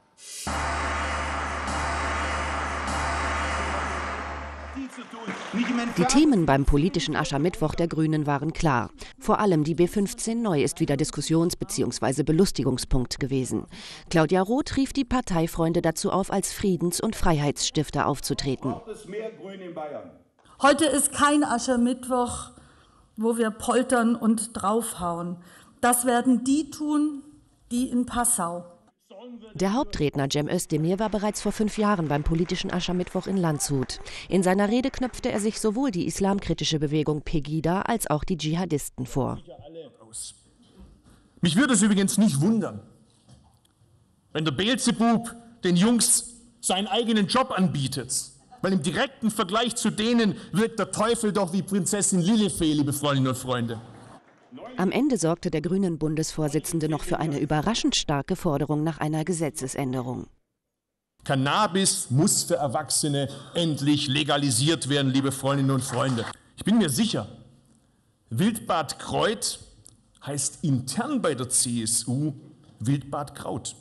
[SPEAKER 2] Die Themen beim politischen Aschermittwoch der Grünen waren klar. Vor allem die B15 neu ist wieder Diskussions- bzw. Belustigungspunkt gewesen. Claudia Roth rief die Parteifreunde dazu auf, als Friedens- und Freiheitsstifter aufzutreten.
[SPEAKER 5] Heute ist kein Aschermittwoch, wo wir poltern und draufhauen. Das werden die tun, die in Passau.
[SPEAKER 2] Der Hauptredner Cem Özdemir war bereits vor 5 Jahren beim politischen Aschermittwoch in Landshut. In seiner Rede knöpfte er sich sowohl die islamkritische Bewegung Pegida als auch die Dschihadisten vor.
[SPEAKER 6] Mich würde es übrigens nicht wundern, wenn der Beelzebub den Jungs seinen eigenen Job anbietet. Weil im direkten Vergleich zu denen wirkt der Teufel doch wie Prinzessin Lilifee, liebe Freundinnen und Freunde.
[SPEAKER 2] Am Ende sorgte der Grünen-Bundesvorsitzende noch für eine überraschend starke Forderung nach einer Gesetzesänderung.
[SPEAKER 6] Cannabis muss für Erwachsene endlich legalisiert werden, liebe Freundinnen und Freunde. Ich bin mir sicher, Wildbad Kreuth heißt intern bei der CSU Wildbad Kraut.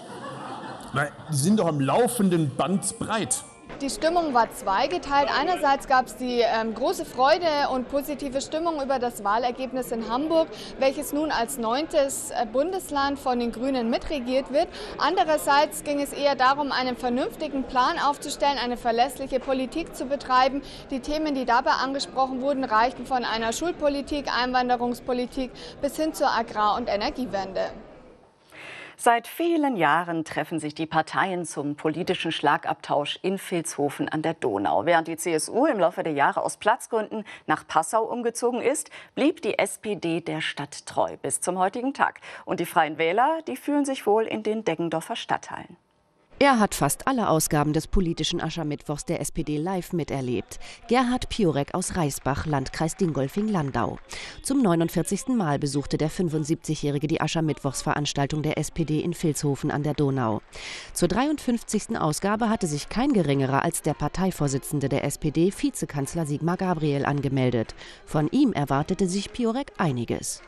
[SPEAKER 6] Die sind doch am laufenden Band breit.
[SPEAKER 16] Die Stimmung war zweigeteilt. Einerseits gab es die große Freude und positive Stimmung über das Wahlergebnis in Hamburg, welches nun als 9. Bundesland von den Grünen mitregiert wird. Andererseits ging es eher darum, einen vernünftigen Plan aufzustellen, eine verlässliche Politik zu betreiben. Die Themen, die dabei angesprochen wurden, reichten von einer Schulpolitik, Einwanderungspolitik bis hin zur Agrar- und Energiewende.
[SPEAKER 1] Seit vielen Jahren treffen sich die Parteien zum politischen Schlagabtausch in Vilshofen an der Donau. Während die CSU im Laufe der Jahre aus Platzgründen nach Passau umgezogen ist, blieb die SPD der Stadt treu bis zum heutigen Tag. Und die Freien Wähler, die fühlen sich wohl in den Deggendorfer Stadtteilen.
[SPEAKER 2] Er hat fast alle Ausgaben des politischen Aschermittwochs der SPD live miterlebt. Gerhard Piorek aus Reisbach, Landkreis Dingolfing-Landau. Zum 49. Mal besuchte der 75-Jährige die Aschermittwochsveranstaltung der SPD in Vilshofen an der Donau. Zur 53. Ausgabe hatte sich kein Geringerer als der Parteivorsitzende der SPD, Vizekanzler Sigmar Gabriel, angemeldet. Von ihm erwartete sich Piorek einiges.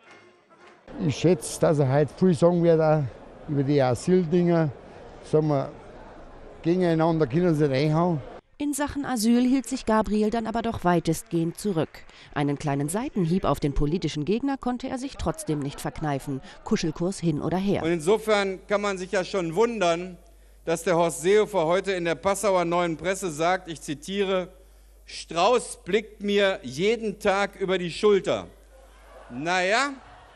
[SPEAKER 19] Ich schätze, dass er heute viel sagen wird über die Asyldinger. Sagen wir, gegeneinander können sie reinhauen.
[SPEAKER 2] In Sachen Asyl hielt sich Gabriel dann aber doch weitestgehend zurück. Einen kleinen Seitenhieb auf den politischen Gegner konnte er sich trotzdem nicht verkneifen. Kuschelkurs hin oder her.
[SPEAKER 20] Und insofern kann man sich ja schon wundern, dass der Horst Seehofer heute in der Passauer Neuen Presse sagt, ich zitiere, Strauß blickt mir jeden Tag über die Schulter. Naja,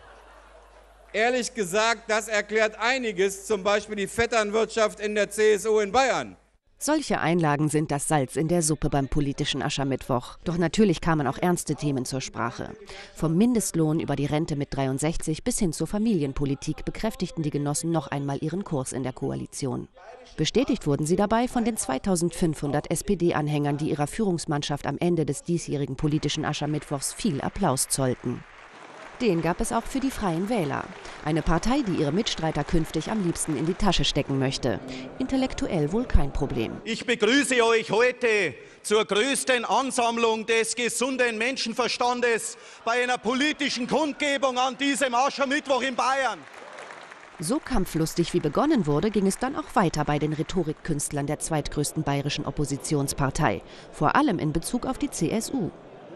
[SPEAKER 20] ehrlich gesagt, das erklärt einiges, zum Beispiel die Vetternwirtschaft in der CSU in Bayern.
[SPEAKER 2] Solche Einlagen sind das Salz in der Suppe beim politischen Aschermittwoch. Doch natürlich kamen auch ernste Themen zur Sprache. Vom Mindestlohn über die Rente mit 63 bis hin zur Familienpolitik bekräftigten die Genossen noch einmal ihren Kurs in der Koalition. Bestätigt wurden sie dabei von den 2500 SPD-Anhängern, die ihrer Führungsmannschaft am Ende des diesjährigen politischen Aschermittwochs viel Applaus zollten. Den gab es auch für die Freien Wähler. Eine Partei, die ihre Mitstreiter künftig am liebsten in die Tasche stecken möchte. Intellektuell wohl kein Problem.
[SPEAKER 21] Ich begrüße euch heute zur größten Ansammlung des gesunden Menschenverstandes bei einer politischen Kundgebung an diesem Aschermittwoch in Bayern.
[SPEAKER 2] So kampflustig wie begonnen wurde, ging es dann auch weiter bei den Rhetorikkünstlern der zweitgrößten bayerischen Oppositionspartei. Vor allem in Bezug auf die CSU.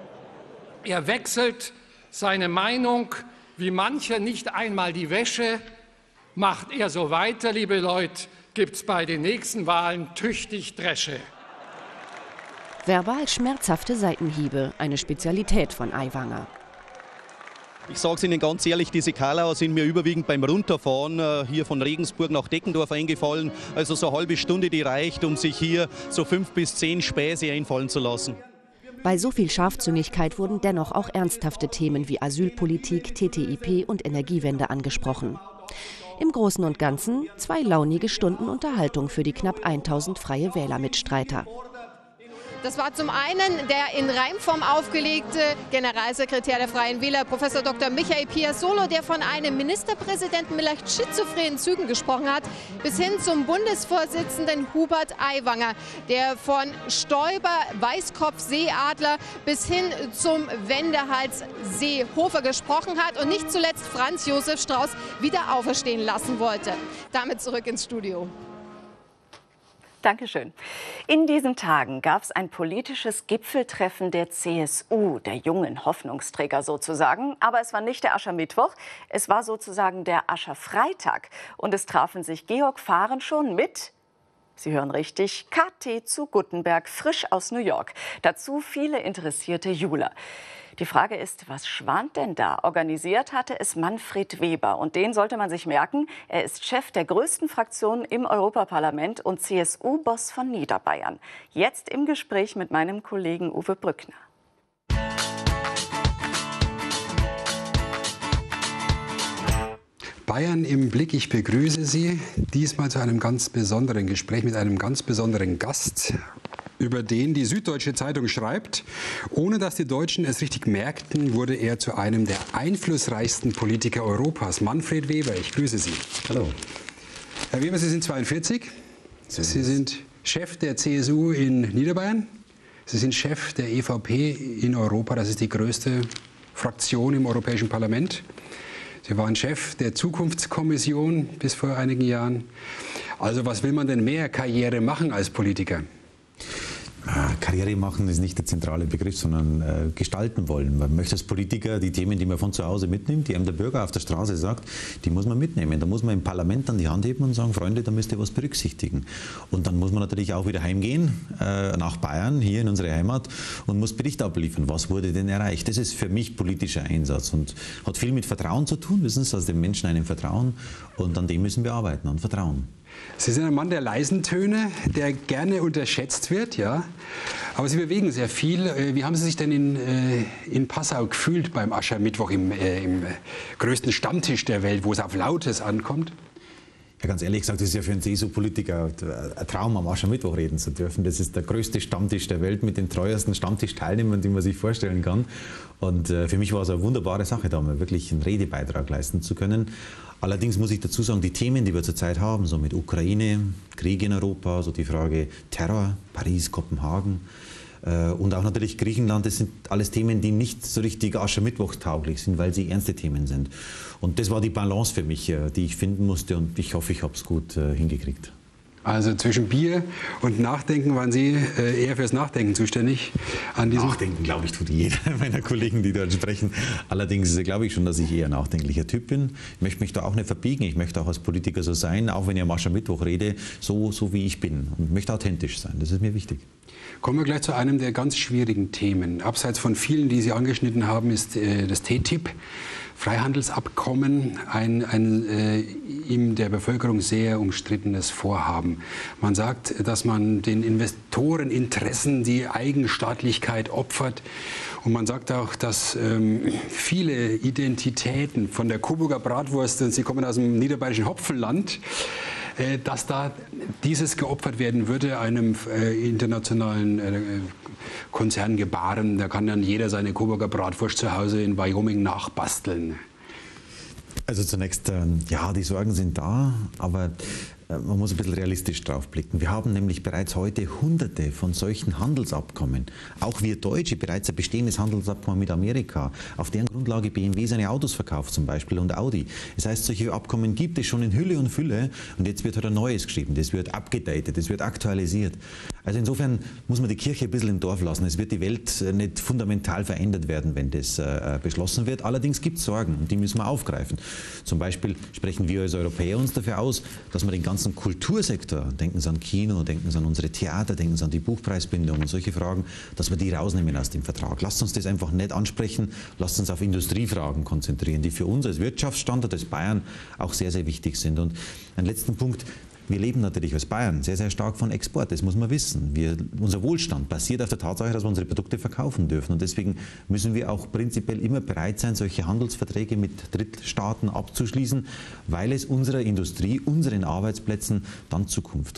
[SPEAKER 13] Er wechselt seine Meinung, wie manche nicht einmal die Wäsche. Macht er so weiter, liebe Leute, gibt's bei den nächsten Wahlen tüchtig Dresche.
[SPEAKER 2] Verbal schmerzhafte Seitenhiebe, eine Spezialität von Aiwanger.
[SPEAKER 21] Ich sage es Ihnen ganz ehrlich, diese Kalauer sind mir überwiegend beim Runterfahren hier von Regensburg nach Deckendorf eingefallen. Also so eine halbe Stunde, die reicht, um sich hier so 5 bis 10 Späße einfallen zu lassen.
[SPEAKER 2] Bei so viel Scharfzüngigkeit wurden dennoch auch ernsthafte Themen wie Asylpolitik, TTIP und Energiewende angesprochen. Im Großen und Ganzen 2 launige Stunden Unterhaltung für die knapp 1000 Freie Wähler-Mitstreiter.
[SPEAKER 16] Das war zum einen der in Reimform aufgelegte Generalsekretär der Freien Wähler, Professor Dr. Michael Piazzolo, der von einem Ministerpräsidenten mit leicht schizophrenen Zügen gesprochen hat, bis hin zum Bundesvorsitzenden Hubert Aiwanger, der von Stoiber, Weißkopf, Seeadler bis hin zum Wendehals Seehofer gesprochen hat und nicht zuletzt Franz Josef Strauß wieder auferstehen lassen wollte. Damit zurück ins Studio.
[SPEAKER 1] Dankeschön. In diesen Tagen gab es ein politisches Gipfeltreffen der CSU, der jungen Hoffnungsträger sozusagen. Aber es war nicht der Aschermittwoch, es war sozusagen der Ascherfreitag. Und es trafen sich Georg Fahrenschon mit, Sie hören richtig, KT zu Guttenberg, frisch aus New York. Dazu viele interessierte Juler. Die Frage ist, was schwant denn da? Organisiert hatte es Manfred Weber. Und den sollte man sich merken. Er ist Chef der größten Fraktion im Europaparlament und CSU-Boss von Niederbayern. Jetzt im Gespräch mit meinem Kollegen Uwe Brückner.
[SPEAKER 7] Bayern im Blick, ich begrüße Sie diesmal zu einem ganz besonderen Gespräch mit einem ganz besonderen Gast, über den die Süddeutsche Zeitung schreibt, ohne dass die Deutschen es richtig merkten, wurde er zu einem der einflussreichsten Politiker Europas. Manfred Weber, ich grüße Sie.
[SPEAKER 8] Hallo.
[SPEAKER 7] Herr Weber, Sie sind 42. Sie sind Chef der CSU in Niederbayern. Sie sind Chef der EVP in Europa. Das ist die größte Fraktion im Europäischen Parlament. Sie waren Chef der Zukunftskommission bis vor einigen Jahren. Also was will man denn mehr Karriere machen als Politiker?
[SPEAKER 8] Karriere machen ist nicht der zentrale Begriff, sondern gestalten wollen. Man möchte als Politiker die Themen, die man von zu Hause mitnimmt, die einem der Bürger auf der Straße sagt, die muss man mitnehmen. Da muss man im Parlament an die Hand heben und sagen, Freunde, da müsst ihr was berücksichtigen. Und dann muss man natürlich auch wieder heimgehen nach Bayern, hier in unsere Heimat, und muss Bericht abliefern. Was wurde denn erreicht? Das ist für mich politischer Einsatz und hat viel mit Vertrauen zu tun. Wissen Sie, dass den Menschen einem vertrauen, und an dem müssen wir arbeiten, an Vertrauen.
[SPEAKER 7] Sie sind ein Mann der leisen Töne, der gerne unterschätzt wird, ja. Aber Sie bewegen sehr viel. Wie haben Sie sich denn in Passau gefühlt beim Aschermittwoch, im größten Stammtisch der Welt, wo es auf Lautes ankommt?
[SPEAKER 8] Ja, ganz ehrlich gesagt, das ist ja für einen CSU-Politiker ein Traum, am Aschermittwoch reden zu dürfen. Das ist der größte Stammtisch der Welt mit den treuesten Stammtischteilnehmern, die man sich vorstellen kann. Und für mich war es eine wunderbare Sache, da mal wirklich einen Redebeitrag leisten zu können. Allerdings muss ich dazu sagen, die Themen, die wir zurzeit haben, so mit Ukraine, Krieg in Europa, so die Frage Terror, Paris, Kopenhagen und auch natürlich Griechenland, das sind alles Themen, die nicht so richtig Aschermittwochstauglich sind, weil sie ernste Themen sind. Und das war die Balance für mich, die ich finden musste, und ich hoffe, ich habe es gut hingekriegt.
[SPEAKER 7] Also zwischen Bier und Nachdenken waren Sie eher fürs Nachdenken zuständig?
[SPEAKER 8] Nachdenken, glaube ich, tut jeder meiner Kollegen, die dort sprechen. Allerdings glaube ich schon, dass ich eher ein nachdenklicher Typ bin. Ich möchte mich da auch nicht verbiegen. Ich möchte auch als Politiker so sein, auch wenn ich am Aschermittwoch rede, so wie ich bin. Und ich möchte authentisch sein. Das ist mir wichtig.
[SPEAKER 7] Kommen wir gleich zu einem der ganz schwierigen Themen. Abseits von vielen, die Sie angeschnitten haben, ist das TTIP. Freihandelsabkommen, ein in der Bevölkerung sehr umstrittenes Vorhaben. Man sagt, dass man den Investoreninteressen die Eigenstaatlichkeit opfert. Und man sagt auch, dass viele Identitäten von der Coburger Bratwurst, Sie kommen aus dem niederbayerischen Hopfenland, dass da dieses geopfert werden würde, einem internationalen Konzern gebaren. Da kann dann jeder seine Coburger Bratwurst zu Hause in Wyoming nachbasteln.
[SPEAKER 8] Also zunächst, ja, die Sorgen sind da, aber man muss ein bisschen realistisch drauf blicken. Wir haben nämlich bereits heute Hunderte von solchen Handelsabkommen. Auch wir Deutsche bereits ein bestehendes Handelsabkommen mit Amerika, auf deren Grundlage BMW seine Autos verkauft zum Beispiel und Audi. Das heißt, solche Abkommen gibt es schon in Hülle und Fülle, und jetzt wird halt ein neues geschrieben. Das wird abgedatet, das wird aktualisiert. Also insofern muss man die Kirche ein bisschen im Dorf lassen. Es wird die Welt nicht fundamental verändert werden, wenn das beschlossen wird. Allerdings gibt es Sorgen, und die müssen wir aufgreifen. Zum Beispiel sprechen wir als Europäer uns dafür aus, dass man den ganzen Kultursektor, denken Sie an Kino, denken Sie an unsere Theater, denken Sie an die Buchpreisbindung und solche Fragen, dass wir die rausnehmen aus dem Vertrag. Lasst uns das einfach nicht ansprechen, lasst uns auf Industriefragen konzentrieren, die für uns als Wirtschaftsstandort, als Bayern auch sehr, sehr wichtig sind. Und ein letzten Punkt: Wir leben natürlich als Bayern sehr, sehr stark von Export, das muss man wissen. Unser Wohlstand basiert auf der Tatsache, dass wir unsere Produkte verkaufen dürfen. Und deswegen müssen wir auch prinzipiell immer bereit sein, solche Handelsverträge mit Drittstaaten abzuschließen, weil es unserer Industrie, unseren Arbeitsplätzen dann Zukunft gibt.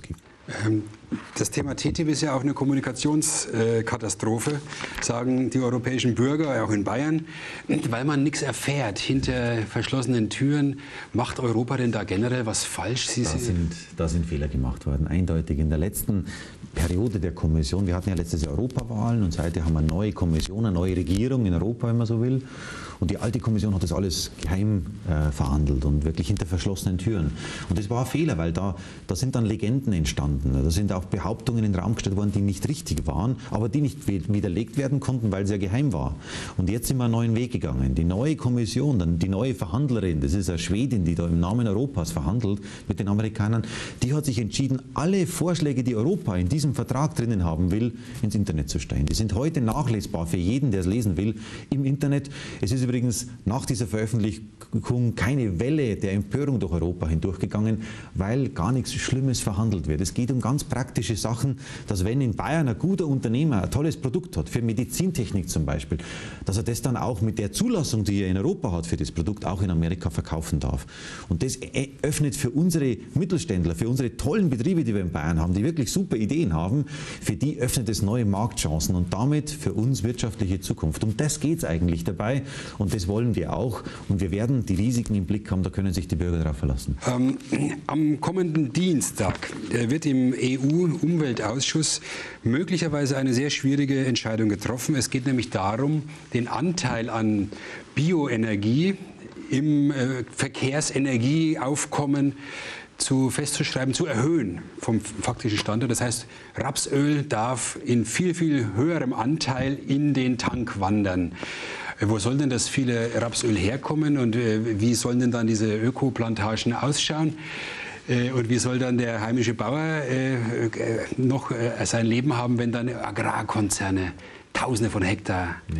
[SPEAKER 7] Das Thema TTIP ist ja auch eine Kommunikationskatastrophe, sagen die europäischen Bürger, auch in Bayern, weil man nichts erfährt hinter verschlossenen Türen. Macht Europa denn da generell was falsch?
[SPEAKER 8] Da sind Fehler gemacht worden, eindeutig. In der letzten Periode der Kommission, wir hatten ja letztes Jahr Europawahlen und seitdem haben wir eine neue Kommission, eine neue Regierung in Europa, wenn man so will. Und die alte Kommission hat das alles geheim verhandelt und wirklich hinter verschlossenen Türen. Und das war ein Fehler, weil da sind dann Legenden entstanden. Da sind auch Behauptungen in den Raum gestellt worden, die nicht richtig waren, aber die nicht widerlegt werden konnten, weil sie ja geheim war. Und jetzt sind wir einen neuen Weg gegangen. Die neue Kommission, dann die neue Verhandlerin, das ist eine Schwedin, die da im Namen Europas verhandelt mit den Amerikanern, die hat sich entschieden, alle Vorschläge, die Europa in diesem Vertrag drinnen haben will, ins Internet zu stellen. Die sind heute nachlesbar für jeden, der es lesen will, im Internet. Es ist übrigens nach dieser Veröffentlichung keine Welle der Empörung durch Europa hindurchgegangen, weil gar nichts Schlimmes verhandelt wird. Es geht um ganz praktische Sachen, dass wenn in Bayern ein guter Unternehmer ein tolles Produkt hat, für Medizintechnik zum Beispiel, dass er das dann auch mit der Zulassung, die er in Europa hat für das Produkt, auch in Amerika verkaufen darf. Und das öffnet für unsere Mittelständler, für unsere tollen Betriebe, die wir in Bayern haben, die wirklich super Ideen haben, für die öffnet es neue Marktchancen und damit für uns wirtschaftliche Zukunft. Um das geht es eigentlich dabei und das wollen wir auch. Und wir werden die Risiken im Blick haben, da können sich die Bürger darauf verlassen.
[SPEAKER 7] Am kommenden Dienstag wird im EU-Umweltausschuss möglicherweise eine sehr schwierige Entscheidung getroffen. Es geht nämlich darum, den Anteil an Bioenergie im Verkehrsenergieaufkommen festzuschreiben, zu erhöhen vom faktischen Standort. Das heißt, Rapsöl darf in viel, viel höherem Anteil in den Tank wandern. Wo soll denn das viele Rapsöl herkommen und wie sollen denn dann diese Ökoplantagen ausschauen? Und wie soll dann der heimische Bauer noch sein Leben haben, wenn dann Agrarkonzerne Tausende von Hektar...
[SPEAKER 8] Ja.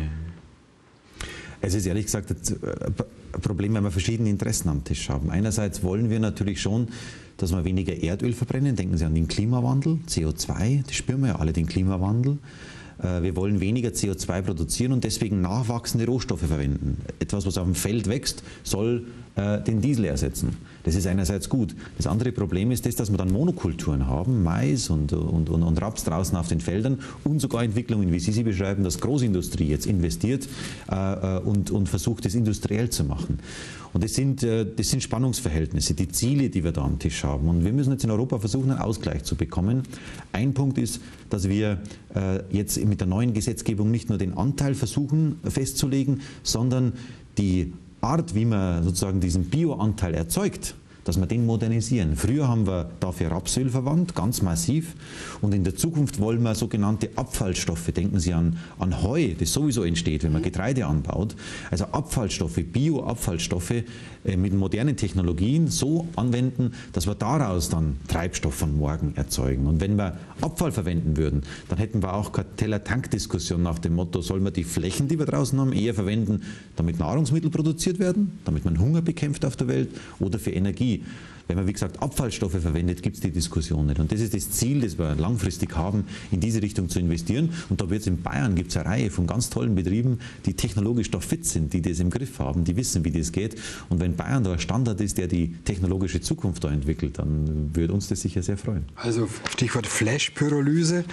[SPEAKER 8] Es ist ehrlich gesagt ein Problem, weil wir verschiedene Interessen am Tisch haben. Einerseits wollen wir natürlich schon, dass wir weniger Erdöl verbrennen. Denken Sie an den Klimawandel, CO2, das spüren wir ja alle, den Klimawandel. Wir wollen weniger CO2 produzieren und deswegen nachwachsende Rohstoffe verwenden. Etwas, was auf dem Feld wächst, soll den Diesel ersetzen. Das ist einerseits gut. Das andere Problem ist das, dass wir dann Monokulturen haben, Mais und Raps draußen auf den Feldern und sogar Entwicklungen, wie Sie beschreiben, dass Großindustrie jetzt investiert und versucht, das industriell zu machen. Und das sind Spannungsverhältnisse, die Ziele, die wir da am Tisch haben. Und wir müssen jetzt in Europa versuchen, einen Ausgleich zu bekommen. Ein Punkt ist, dass wir jetzt mit der neuen Gesetzgebung nicht nur den Anteil versuchen festzulegen, sondern die Art, wie man sozusagen diesen Bioanteil erzeugt, dass wir den modernisieren. Früher haben wir dafür Rapsöl verwandt, ganz massiv. Und in der Zukunft wollen wir sogenannte Abfallstoffe, denken Sie an Heu, das sowieso entsteht, wenn man Getreide anbaut. Also Abfallstoffe, Bioabfallstoffe mit modernen Technologien so anwenden, dass wir daraus dann Treibstoff von morgen erzeugen. Und wenn wir Abfall verwenden würden, dann hätten wir auch keine Teller-Tank-Diskussion nach dem Motto, sollen wir die Flächen, die wir draußen haben, eher verwenden, damit Nahrungsmittel produziert werden, damit man Hunger bekämpft auf der Welt oder für Energie. Wenn man, wie gesagt, Abfallstoffe verwendet, gibt es die Diskussion nicht. Und das ist das Ziel, das wir langfristig haben, in diese Richtung zu investieren. Und da wird es in Bayern, gibt es eine Reihe von ganz tollen Betrieben, die technologisch da fit sind, die das im Griff haben, die wissen, wie das geht. Und wenn Bayern da ein Standard ist, der die technologische Zukunft da entwickelt, dann würde uns das sicher sehr freuen.
[SPEAKER 7] Also Stichwort Flash-Pyrolyse.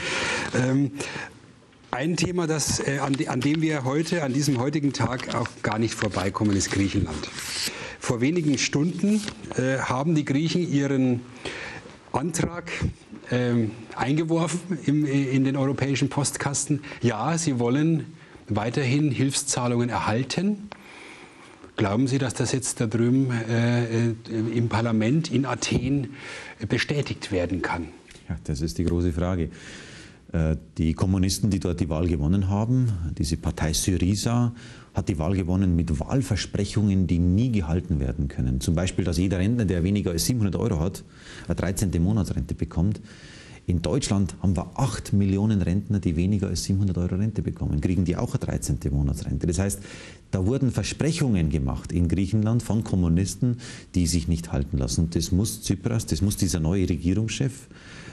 [SPEAKER 7] Ein Thema, an dem wir heute, an diesem heutigen Tag auch gar nicht vorbeikommen, ist Griechenland. Vor wenigen Stunden haben die Griechen ihren Antrag eingeworfen in den europäischen Postkasten. Ja, sie wollen weiterhin Hilfszahlungen erhalten. Glauben Sie, dass das jetzt da drüben im Parlament in Athen bestätigt werden kann?
[SPEAKER 8] Ja, das ist die große Frage. Die Kommunisten, die dort die Wahl gewonnen haben, diese Partei Syriza, hat die Wahl gewonnen mit Wahlversprechungen, die nie gehalten werden können. Zum Beispiel, dass jeder Rentner, der weniger als 700 € hat, eine 13. Monatsrente bekommt. In Deutschland haben wir 8 Millionen Rentner, die weniger als 700 € Rente bekommen. Kriegen die auch eine 13. Monatsrente. Das heißt, da wurden Versprechungen gemacht in Griechenland von Kommunisten, die sich nicht halten lassen. Das muss Tsipras, das muss dieser neue Regierungschef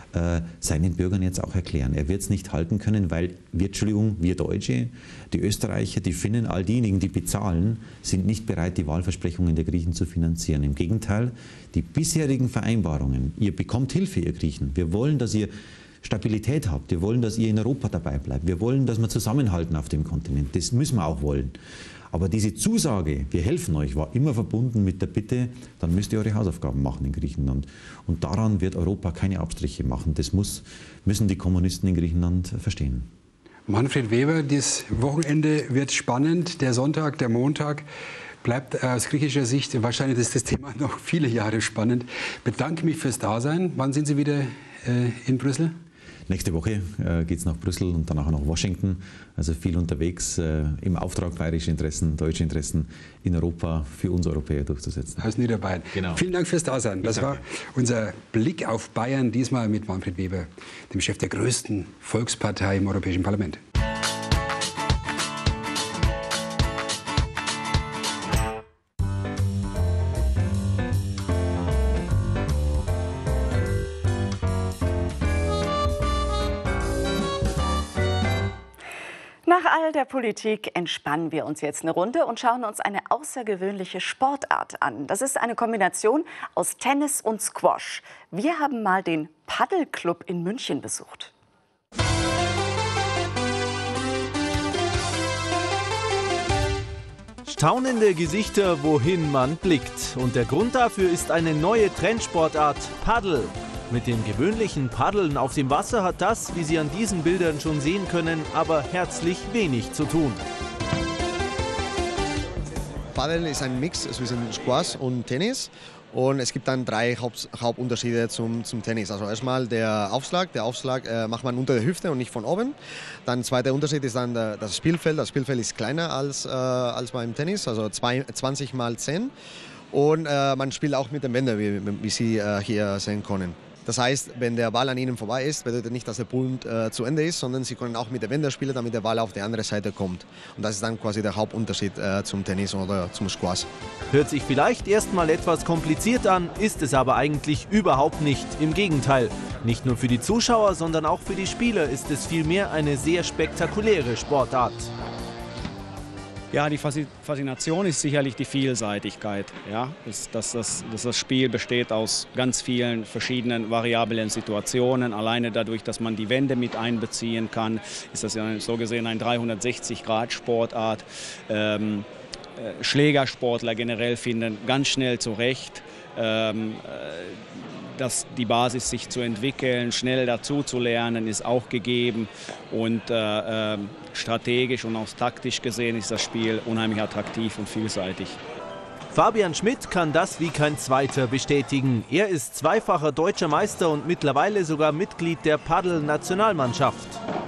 [SPEAKER 8] seinen Bürgern jetzt auch erklären. Er wird es nicht halten können, weil wir Deutsche, die Österreicher, die Finnen, all diejenigen, die bezahlen, sind nicht bereit, die Wahlversprechungen der Griechen zu finanzieren. Im Gegenteil, die bisherigen Vereinbarungen, ihr bekommt Hilfe, ihr Griechen. Wir wollen, dass ihr Stabilität habt. Wir wollen, dass ihr in Europa dabei bleibt. Wir wollen, dass wir zusammenhalten auf dem Kontinent. Das müssen wir auch wollen. Aber diese Zusage, wir helfen euch, war immer verbunden mit der Bitte, dann müsst ihr eure Hausaufgaben machen in Griechenland. Und daran wird Europa keine Abstriche machen. Das müssen die Kommunisten in Griechenland verstehen.
[SPEAKER 7] Manfred Weber, das Wochenende wird spannend. Der Sonntag, der Montag bleibt aus griechischer Sicht wahrscheinlich das Thema noch viele Jahre spannend. Bedanke mich fürs Dasein. Wann sind Sie wieder in Brüssel?
[SPEAKER 8] Nächste Woche geht es nach Brüssel und danach nach Washington. Also viel unterwegs im Auftrag bayerische Interessen, deutsche Interessen in Europa für uns Europäer durchzusetzen.
[SPEAKER 7] Aus Niederbayern.
[SPEAKER 8] Genau.
[SPEAKER 7] Vielen Dank fürs Dasein. Das war unser Blick auf Bayern, diesmal mit Manfred Weber, dem Chef der größten Volkspartei im Europäischen Parlament.
[SPEAKER 1] Nach all der Politik entspannen wir uns jetzt eine Runde und schauen uns eine außergewöhnliche Sportart an. Das ist eine Kombination aus Tennis und Squash. Wir haben mal den Paddelclub in München besucht.
[SPEAKER 10] Staunende Gesichter, wohin man blickt. Und der Grund dafür ist eine neue Trendsportart, Paddel. Mit dem gewöhnlichen Paddeln auf dem Wasser hat das, wie Sie an diesen Bildern schon sehen können, aber herzlich wenig zu tun.
[SPEAKER 11] Padel ist ein Mix zwischen Squash und Tennis. Und es gibt dann drei Hauptunterschiede zum Tennis. Also erstmal der Aufschlag. Der Aufschlag macht man unter der Hüfte und nicht von oben. Dann zweiter Unterschied ist dann das Spielfeld. Das Spielfeld ist kleiner als beim Tennis, also 20 mal 10. Und man spielt auch mit dem Wände, wie Sie hier sehen können. Das heißt, wenn der Ball an Ihnen vorbei ist, bedeutet nicht, dass der Punkt zu Ende ist, sondern Sie können auch mit der Wände spielen, damit der Ball auf die andere Seite kommt. Und das ist dann quasi der Hauptunterschied zum Tennis oder zum Squash.
[SPEAKER 10] Hört sich vielleicht erstmal etwas kompliziert an, ist es aber eigentlich überhaupt nicht. Im Gegenteil. Nicht nur für die Zuschauer, sondern auch für die Spieler ist es vielmehr eine sehr spektakuläre Sportart.
[SPEAKER 22] Ja, die Faszination ist sicherlich die Vielseitigkeit. Ja? Dass das Spiel besteht aus ganz vielen verschiedenen variablen Situationen. Alleine dadurch, dass man die Wände mit einbeziehen kann, ist das ja so gesehen ein 360-Grad-Sportart. Schlägersportler generell finden ganz schnell zurecht, dass die Basis sich zu entwickeln, schnell dazu zu lernen, ist auch gegeben. Und strategisch und auch taktisch gesehen ist das Spiel unheimlich attraktiv und vielseitig.
[SPEAKER 10] Fabian Schmidt kann das wie kein zweiter bestätigen. Er ist zweifacher deutscher Meister und mittlerweile sogar Mitglied der Paddel-Nationalmannschaft.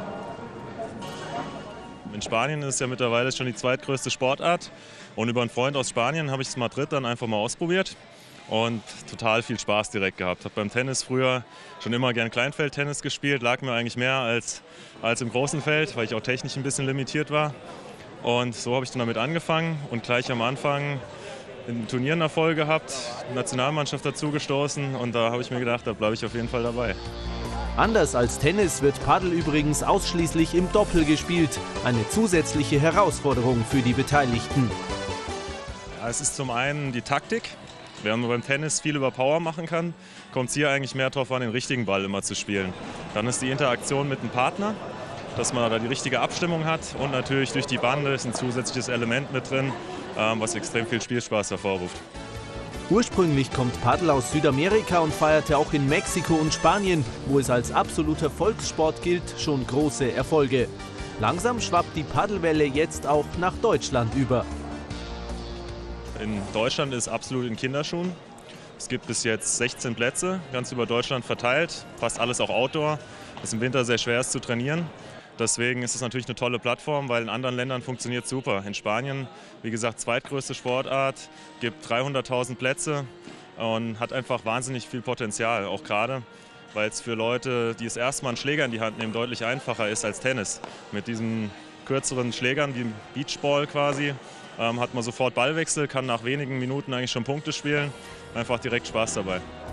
[SPEAKER 23] In Spanien ist es ja mittlerweile schon die zweitgrößte Sportart. Und über einen Freund aus Spanien habe ich es in Madrid dann einfach mal ausprobiert. Und total viel Spaß direkt gehabt. Habe beim Tennis früher schon immer gern Kleinfeldtennis gespielt, lag mir eigentlich mehr als im großen Feld, weil ich auch technisch ein bisschen limitiert war. Und so habe ich dann damit angefangen und gleich am Anfang einen Turnierenerfolg gehabt, Nationalmannschaft dazu gestoßen und da habe ich mir gedacht, da bleibe ich auf jeden Fall dabei.
[SPEAKER 10] Anders als Tennis wird Paddel übrigens ausschließlich im Doppel gespielt. Eine zusätzliche Herausforderung für die Beteiligten.
[SPEAKER 23] Ja, es ist zum einen die Taktik. Während man beim Tennis viel über Power machen kann, kommt es hier eigentlich mehr darauf an, den richtigen Ball immer zu spielen. Dann ist die Interaktion mit dem Partner, dass man da die richtige Abstimmung hat und natürlich durch die Bande ist ein zusätzliches Element mit drin, was extrem viel Spielspaß hervorruft.
[SPEAKER 10] Ursprünglich kommt Paddel aus Südamerika und feierte auch in Mexiko und Spanien, wo es als absoluter Volkssport gilt, schon große Erfolge. Langsam schwappt die Paddelwelle jetzt auch nach Deutschland über.
[SPEAKER 23] In Deutschland ist absolut in Kinderschuhen. Es gibt bis jetzt 16 Plätze, ganz über Deutschland verteilt, fast alles auch Outdoor. Das im Winter sehr schwer ist zu trainieren. Deswegen ist es natürlich eine tolle Plattform, weil in anderen Ländern funktioniert es super. In Spanien, wie gesagt, zweitgrößte Sportart, gibt 300.000 Plätze und hat einfach wahnsinnig viel Potenzial. Auch gerade, weil es für Leute, die das erste Mal einen Schläger in die Hand nehmen, deutlich einfacher ist als Tennis. Mit diesen kürzeren Schlägern, wie Beachball quasi, hat man sofort Ballwechsel, kann nach wenigen Minuten eigentlich schon Punkte spielen. Einfach direkt Spaß dabei.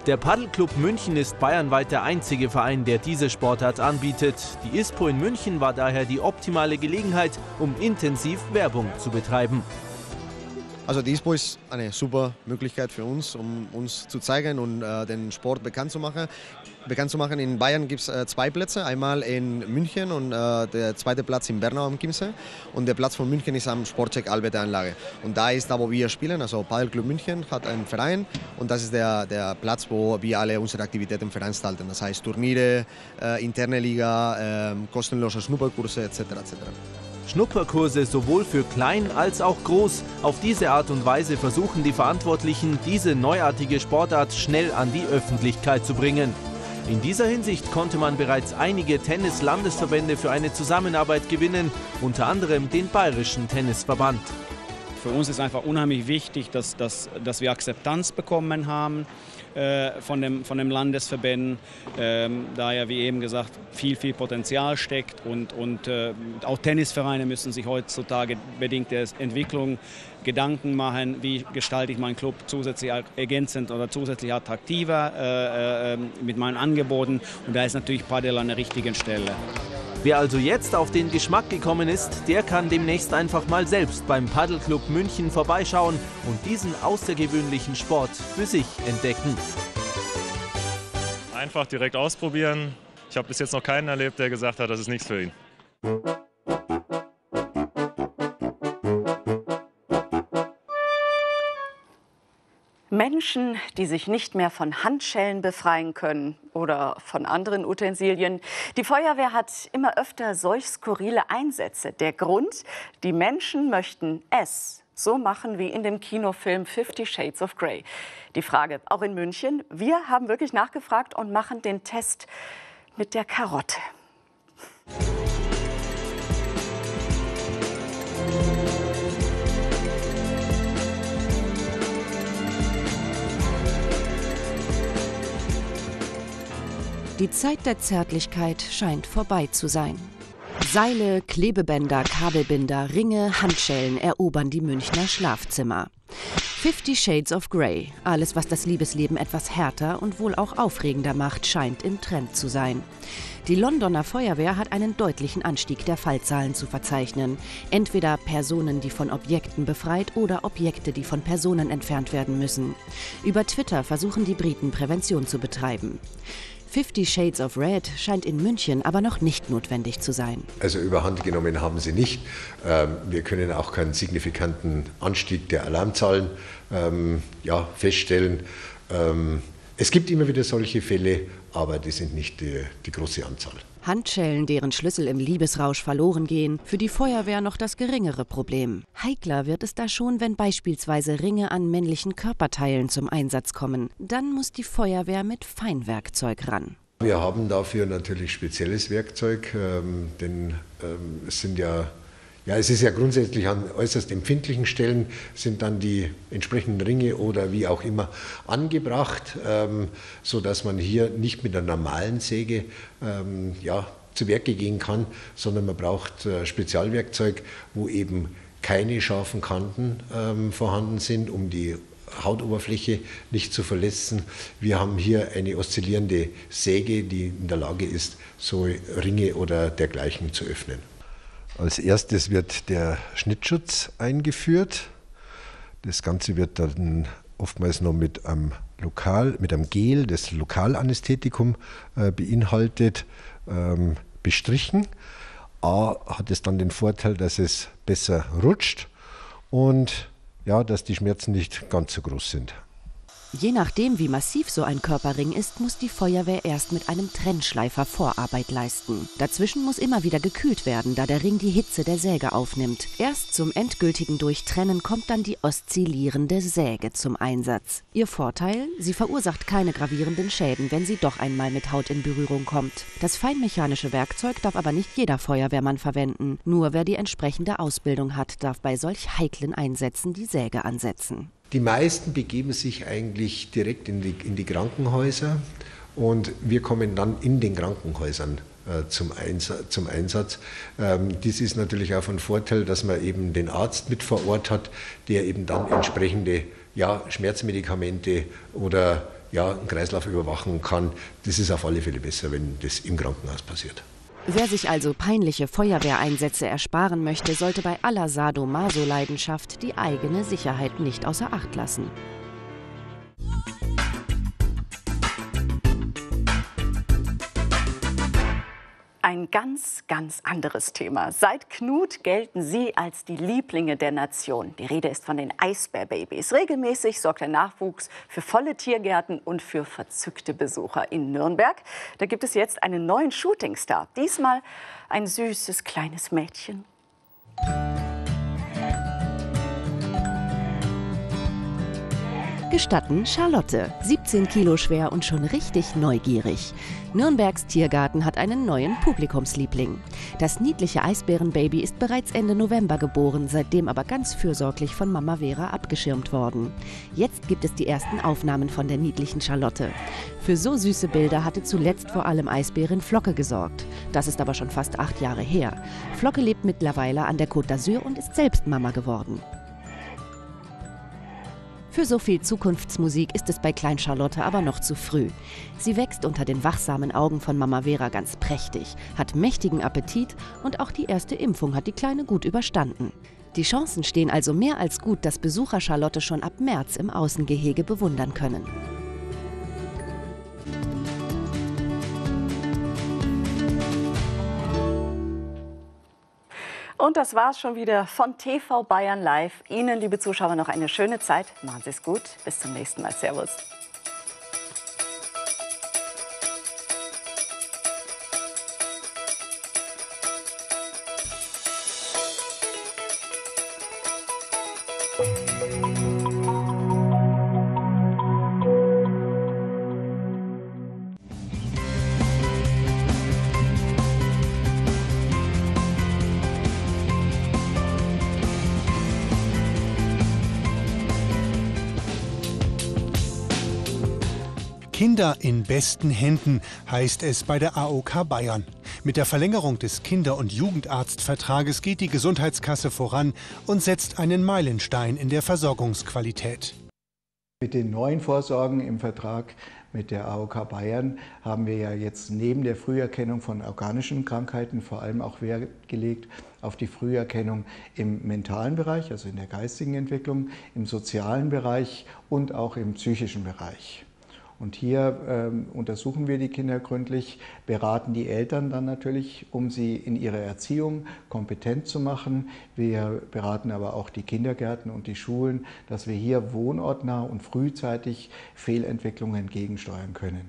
[SPEAKER 10] Der Paddelclub München ist bayernweit der einzige Verein, der diese Sportart anbietet. Die ISPO in München war daher die optimale Gelegenheit, um intensiv Werbung zu betreiben.
[SPEAKER 11] Also die ISPO ist eine super Möglichkeit für uns, um uns zu zeigen und den Sport bekannt zu machen. In Bayern gibt es 2 Plätze, einmal in München und der zweite Platz in Bernau am Chiemsee. Und der Platz von München ist am Sportcheck Alberter Anlage. Und da ist da, wo wir spielen, also Paddelclub München hat einen Verein und das ist der Platz, wo wir alle unsere Aktivitäten veranstalten. Das heißt Turniere, interne Liga, kostenlose Schnupperkurse etc. etc.
[SPEAKER 10] Schnupperkurse sowohl für klein als auch groß. Auf diese Art und Weise versuchen die Verantwortlichen, diese neuartige Sportart schnell an die Öffentlichkeit zu bringen. In dieser Hinsicht konnte man bereits einige Tennis-Landesverbände für eine Zusammenarbeit gewinnen, unter anderem den Bayerischen Tennisverband.
[SPEAKER 22] Für uns ist einfach unheimlich wichtig, dass wir Akzeptanz bekommen haben von den Landesverbänden, da ja, wie eben gesagt, viel Potenzial steckt und auch Tennisvereine müssen sich heutzutage bedingt der Entwicklung Gedanken machen, wie gestalte ich meinen Club zusätzlich ergänzend oder zusätzlich attraktiver mit meinen Angeboten, und da ist natürlich Paddel an der richtigen Stelle.
[SPEAKER 10] Wer also jetzt auf den Geschmack gekommen ist, der kann demnächst einfach mal selbst beim Paddelclub München vorbeischauen und diesen außergewöhnlichen Sport für sich entdecken.
[SPEAKER 23] Einfach direkt ausprobieren. Ich habe bis jetzt noch keinen erlebt, der gesagt hat, das ist nichts für ihn.
[SPEAKER 1] Menschen, die sich nicht mehr von Handschellen befreien können oder von anderen Utensilien. Die Feuerwehr hat immer öfter solch skurrile Einsätze. Der Grund: die Menschen möchten es so machen wie in dem Kinofilm 50 Shades of Grey. Die Frage, auch in München, wir haben wirklich nachgefragt und machen den Test mit der Karotte.
[SPEAKER 2] Die Zeit der Zärtlichkeit scheint vorbei zu sein. Seile, Klebebänder, Kabelbinder, Ringe, Handschellen erobern die Münchner Schlafzimmer. 50 Shades of Grey, alles, was das Liebesleben etwas härter und wohl auch aufregender macht, scheint im Trend zu sein. Die Londoner Feuerwehr hat einen deutlichen Anstieg der Fallzahlen zu verzeichnen. Entweder Personen, die von Objekten befreit, oder Objekte, die von Personen entfernt werden müssen. Über Twitter versuchen die Briten Prävention zu betreiben. 50 Shades of Red scheint in München aber noch nicht notwendig zu sein.
[SPEAKER 3] Also überhand genommen haben sie nicht. Wir können auch keinen signifikanten Anstieg der Alarmzahlen feststellen. Es gibt immer wieder solche Fälle, aber die sind nicht die große Anzahl.
[SPEAKER 2] Handschellen, deren Schlüssel im Liebesrausch verloren gehen, für die Feuerwehr noch das geringere Problem. Heikler wird es da schon, wenn beispielsweise Ringe an männlichen Körperteilen zum Einsatz kommen. Dann muss die Feuerwehr mit Feinwerkzeug ran.
[SPEAKER 3] Wir haben dafür natürlich spezielles Werkzeug, denn es ist ja grundsätzlich an äußerst empfindlichen Stellen sind dann die entsprechenden Ringe oder wie auch immer angebracht, sodass man hier nicht mit einer normalen Säge zu Werke gehen kann, sondern man braucht Spezialwerkzeug, wo eben keine scharfen Kanten vorhanden sind, um die Hautoberfläche nicht zu verletzen. Wir haben hier eine oszillierende Säge, die in der Lage ist, so Ringe oder dergleichen zu öffnen. Als erstes wird der Schnittschutz eingeführt. Das Ganze wird dann oftmals noch mit einem Gel, das Lokalanästhetikum beinhaltet, bestrichen. Hat es dann den Vorteil, dass es besser rutscht und dass die Schmerzen nicht ganz so groß sind.
[SPEAKER 2] Je nachdem, wie massiv so ein Körperring ist, muss die Feuerwehr erst mit einem Trennschleifer Vorarbeit leisten. Dazwischen muss immer wieder gekühlt werden, da der Ring die Hitze der Säge aufnimmt. Erst zum endgültigen Durchtrennen kommt dann die oszillierende Säge zum Einsatz. Ihr Vorteil? Sie verursacht keine gravierenden Schäden, wenn sie doch einmal mit Haut in Berührung kommt. Das feinmechanische Werkzeug darf aber nicht jeder Feuerwehrmann verwenden. Nur wer die entsprechende Ausbildung hat, darf bei solch heiklen Einsätzen die Säge ansetzen.
[SPEAKER 3] Die meisten begeben sich eigentlich direkt in die Krankenhäuser und wir kommen dann in den Krankenhäusern zum Einsatz. Dies ist natürlich auch von Vorteil, dass man eben den Arzt mit vor Ort hat, der eben dann entsprechende Schmerzmedikamente oder einen Kreislauf überwachen kann. Das ist auf alle Fälle besser, wenn das im Krankenhaus passiert.
[SPEAKER 2] Wer sich also peinliche Feuerwehreinsätze ersparen möchte, sollte bei aller Sadomaso-Leidenschaft die eigene Sicherheit nicht außer Acht lassen.
[SPEAKER 1] Ein ganz anderes Thema. Seit Knut gelten sie als die Lieblinge der Nation. Die Rede ist von den Eisbärbabys. Regelmäßig sorgt der Nachwuchs für volle Tiergärten und für verzückte Besucher in Nürnberg. Da gibt es jetzt einen neuen Shootingstar. Diesmal ein süßes kleines Mädchen.
[SPEAKER 2] Gestatten Charlotte, 17 Kilo schwer und schon richtig neugierig. Nürnbergs Tiergarten hat einen neuen Publikumsliebling. Das niedliche Eisbärenbaby ist bereits Ende November geboren, seitdem aber ganz fürsorglich von Mama Vera abgeschirmt worden. Jetzt gibt es die ersten Aufnahmen von der niedlichen Charlotte. Für so süße Bilder hatte zuletzt vor allem Eisbärin Flocke gesorgt. Das ist aber schon fast 8 Jahre her. Flocke lebt mittlerweile an der Côte d'Azur und ist selbst Mama geworden. Für so viel Zukunftsmusik ist es bei Klein Charlotte aber noch zu früh. Sie wächst unter den wachsamen Augen von Mama Vera ganz prächtig, hat mächtigen Appetit und auch die erste Impfung hat die Kleine gut überstanden. Die Chancen stehen also mehr als gut, dass Besucher Charlotte schon ab März im Außengehege bewundern können.
[SPEAKER 1] Und das war's schon wieder von TV Bayern Live. Ihnen, liebe Zuschauer, noch eine schöne Zeit. Machen Sie es gut. Bis zum nächsten Mal. Servus.
[SPEAKER 4] Kinder in besten Händen heißt es bei der AOK Bayern. Mit der Verlängerung des Kinder- und Jugendarztvertrages geht die Gesundheitskasse voran und setzt einen Meilenstein in der Versorgungsqualität.
[SPEAKER 9] Mit den neuen Vorsorgen im Vertrag mit der AOK Bayern haben wir ja jetzt neben der Früherkennung von organischen Krankheiten vor allem auch Wert gelegt auf die Früherkennung im mentalen Bereich, also in der geistigen Entwicklung, im sozialen Bereich und auch im psychischen Bereich. Und hier untersuchen wir die Kinder gründlich, beraten die Eltern dann natürlich, um sie in ihrer Erziehung kompetent zu machen. Wir beraten aber auch die Kindergärten und die Schulen, dass wir hier wohnortnah und frühzeitig Fehlentwicklungen entgegensteuern können.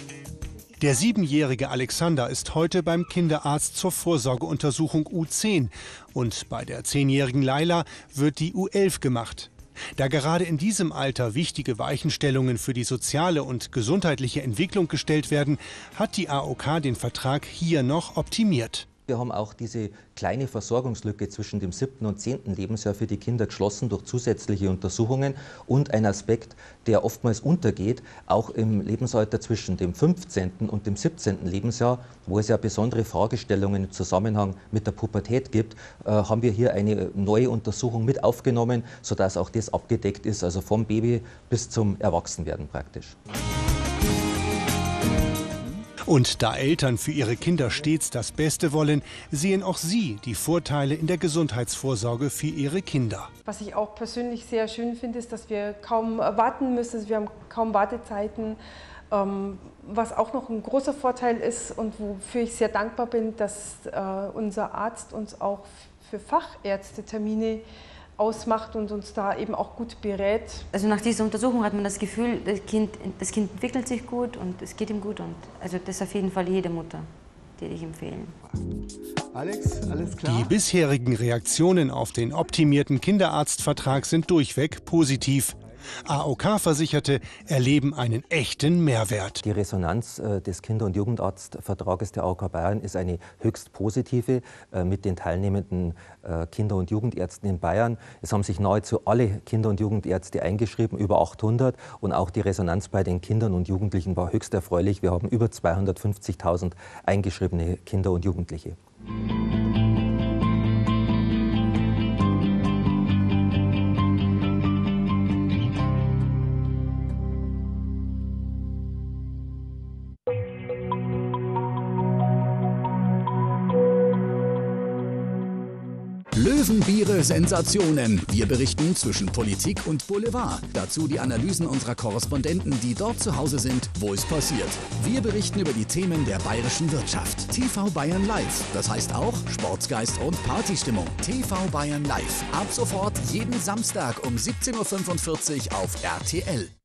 [SPEAKER 4] Der 7-jährige Alexander ist heute beim Kinderarzt zur Vorsorgeuntersuchung U10 und bei der 10-jährigen Laila wird die U11 gemacht. Da gerade in diesem Alter wichtige Weichenstellungen für die soziale und gesundheitliche Entwicklung gestellt werden, hat die AOK den Vertrag hier noch optimiert.
[SPEAKER 12] Wir haben auch diese kleine Versorgungslücke zwischen dem 7. und 10. Lebensjahr für die Kinder geschlossen durch zusätzliche Untersuchungen und ein Aspekt, der oftmals untergeht, auch im Lebensalter zwischen dem 15. und dem 17. Lebensjahr, wo es ja besondere Fragestellungen im Zusammenhang mit der Pubertät gibt, haben wir hier eine neue Untersuchung mit aufgenommen, sodass auch das abgedeckt ist, also vom Baby bis zum Erwachsenwerden praktisch.
[SPEAKER 4] Und da Eltern für ihre Kinder stets das Beste wollen, sehen auch sie die Vorteile in der Gesundheitsvorsorge für ihre Kinder.
[SPEAKER 14] Was ich auch persönlich sehr schön finde, ist, dass wir kaum warten müssen, also wir haben kaum Wartezeiten. Was auch noch ein großer Vorteil ist und wofür ich sehr dankbar bin, dass unser Arzt uns auch für Fachärztetermine ausmacht und uns da eben auch gut berät.
[SPEAKER 24] Also nach dieser Untersuchung hat man das Gefühl, das Kind entwickelt sich gut und es geht ihm gut. Und also das ist auf jeden Fall jede Mutter, die ich empfehlen.
[SPEAKER 9] Alex, alles klar?
[SPEAKER 4] Die bisherigen Reaktionen auf den optimierten Kinderarztvertrag sind durchweg positiv. AOK versicherte, erleben einen echten Mehrwert.
[SPEAKER 12] Die Resonanz des Kinder- und Jugendarztvertrages der AOK Bayern ist eine höchst positive mit den teilnehmenden Kinder- und Jugendärzten in Bayern. Es haben sich nahezu alle Kinder- und Jugendärzte eingeschrieben, über 800. Und auch die Resonanz bei den Kindern und Jugendlichen war höchst erfreulich. Wir haben über 250.000 eingeschriebene Kinder und Jugendliche.
[SPEAKER 5] Aktuelle Sensationen. Wir berichten zwischen Politik und Boulevard. Dazu die Analysen unserer Korrespondenten, die dort zu Hause sind, wo es passiert. Wir berichten über die Themen der bayerischen Wirtschaft. TV Bayern Live. Das heißt auch Sportsgeist und Partystimmung. TV Bayern Live. Ab sofort jeden Samstag um 17:45 Uhr auf RTL.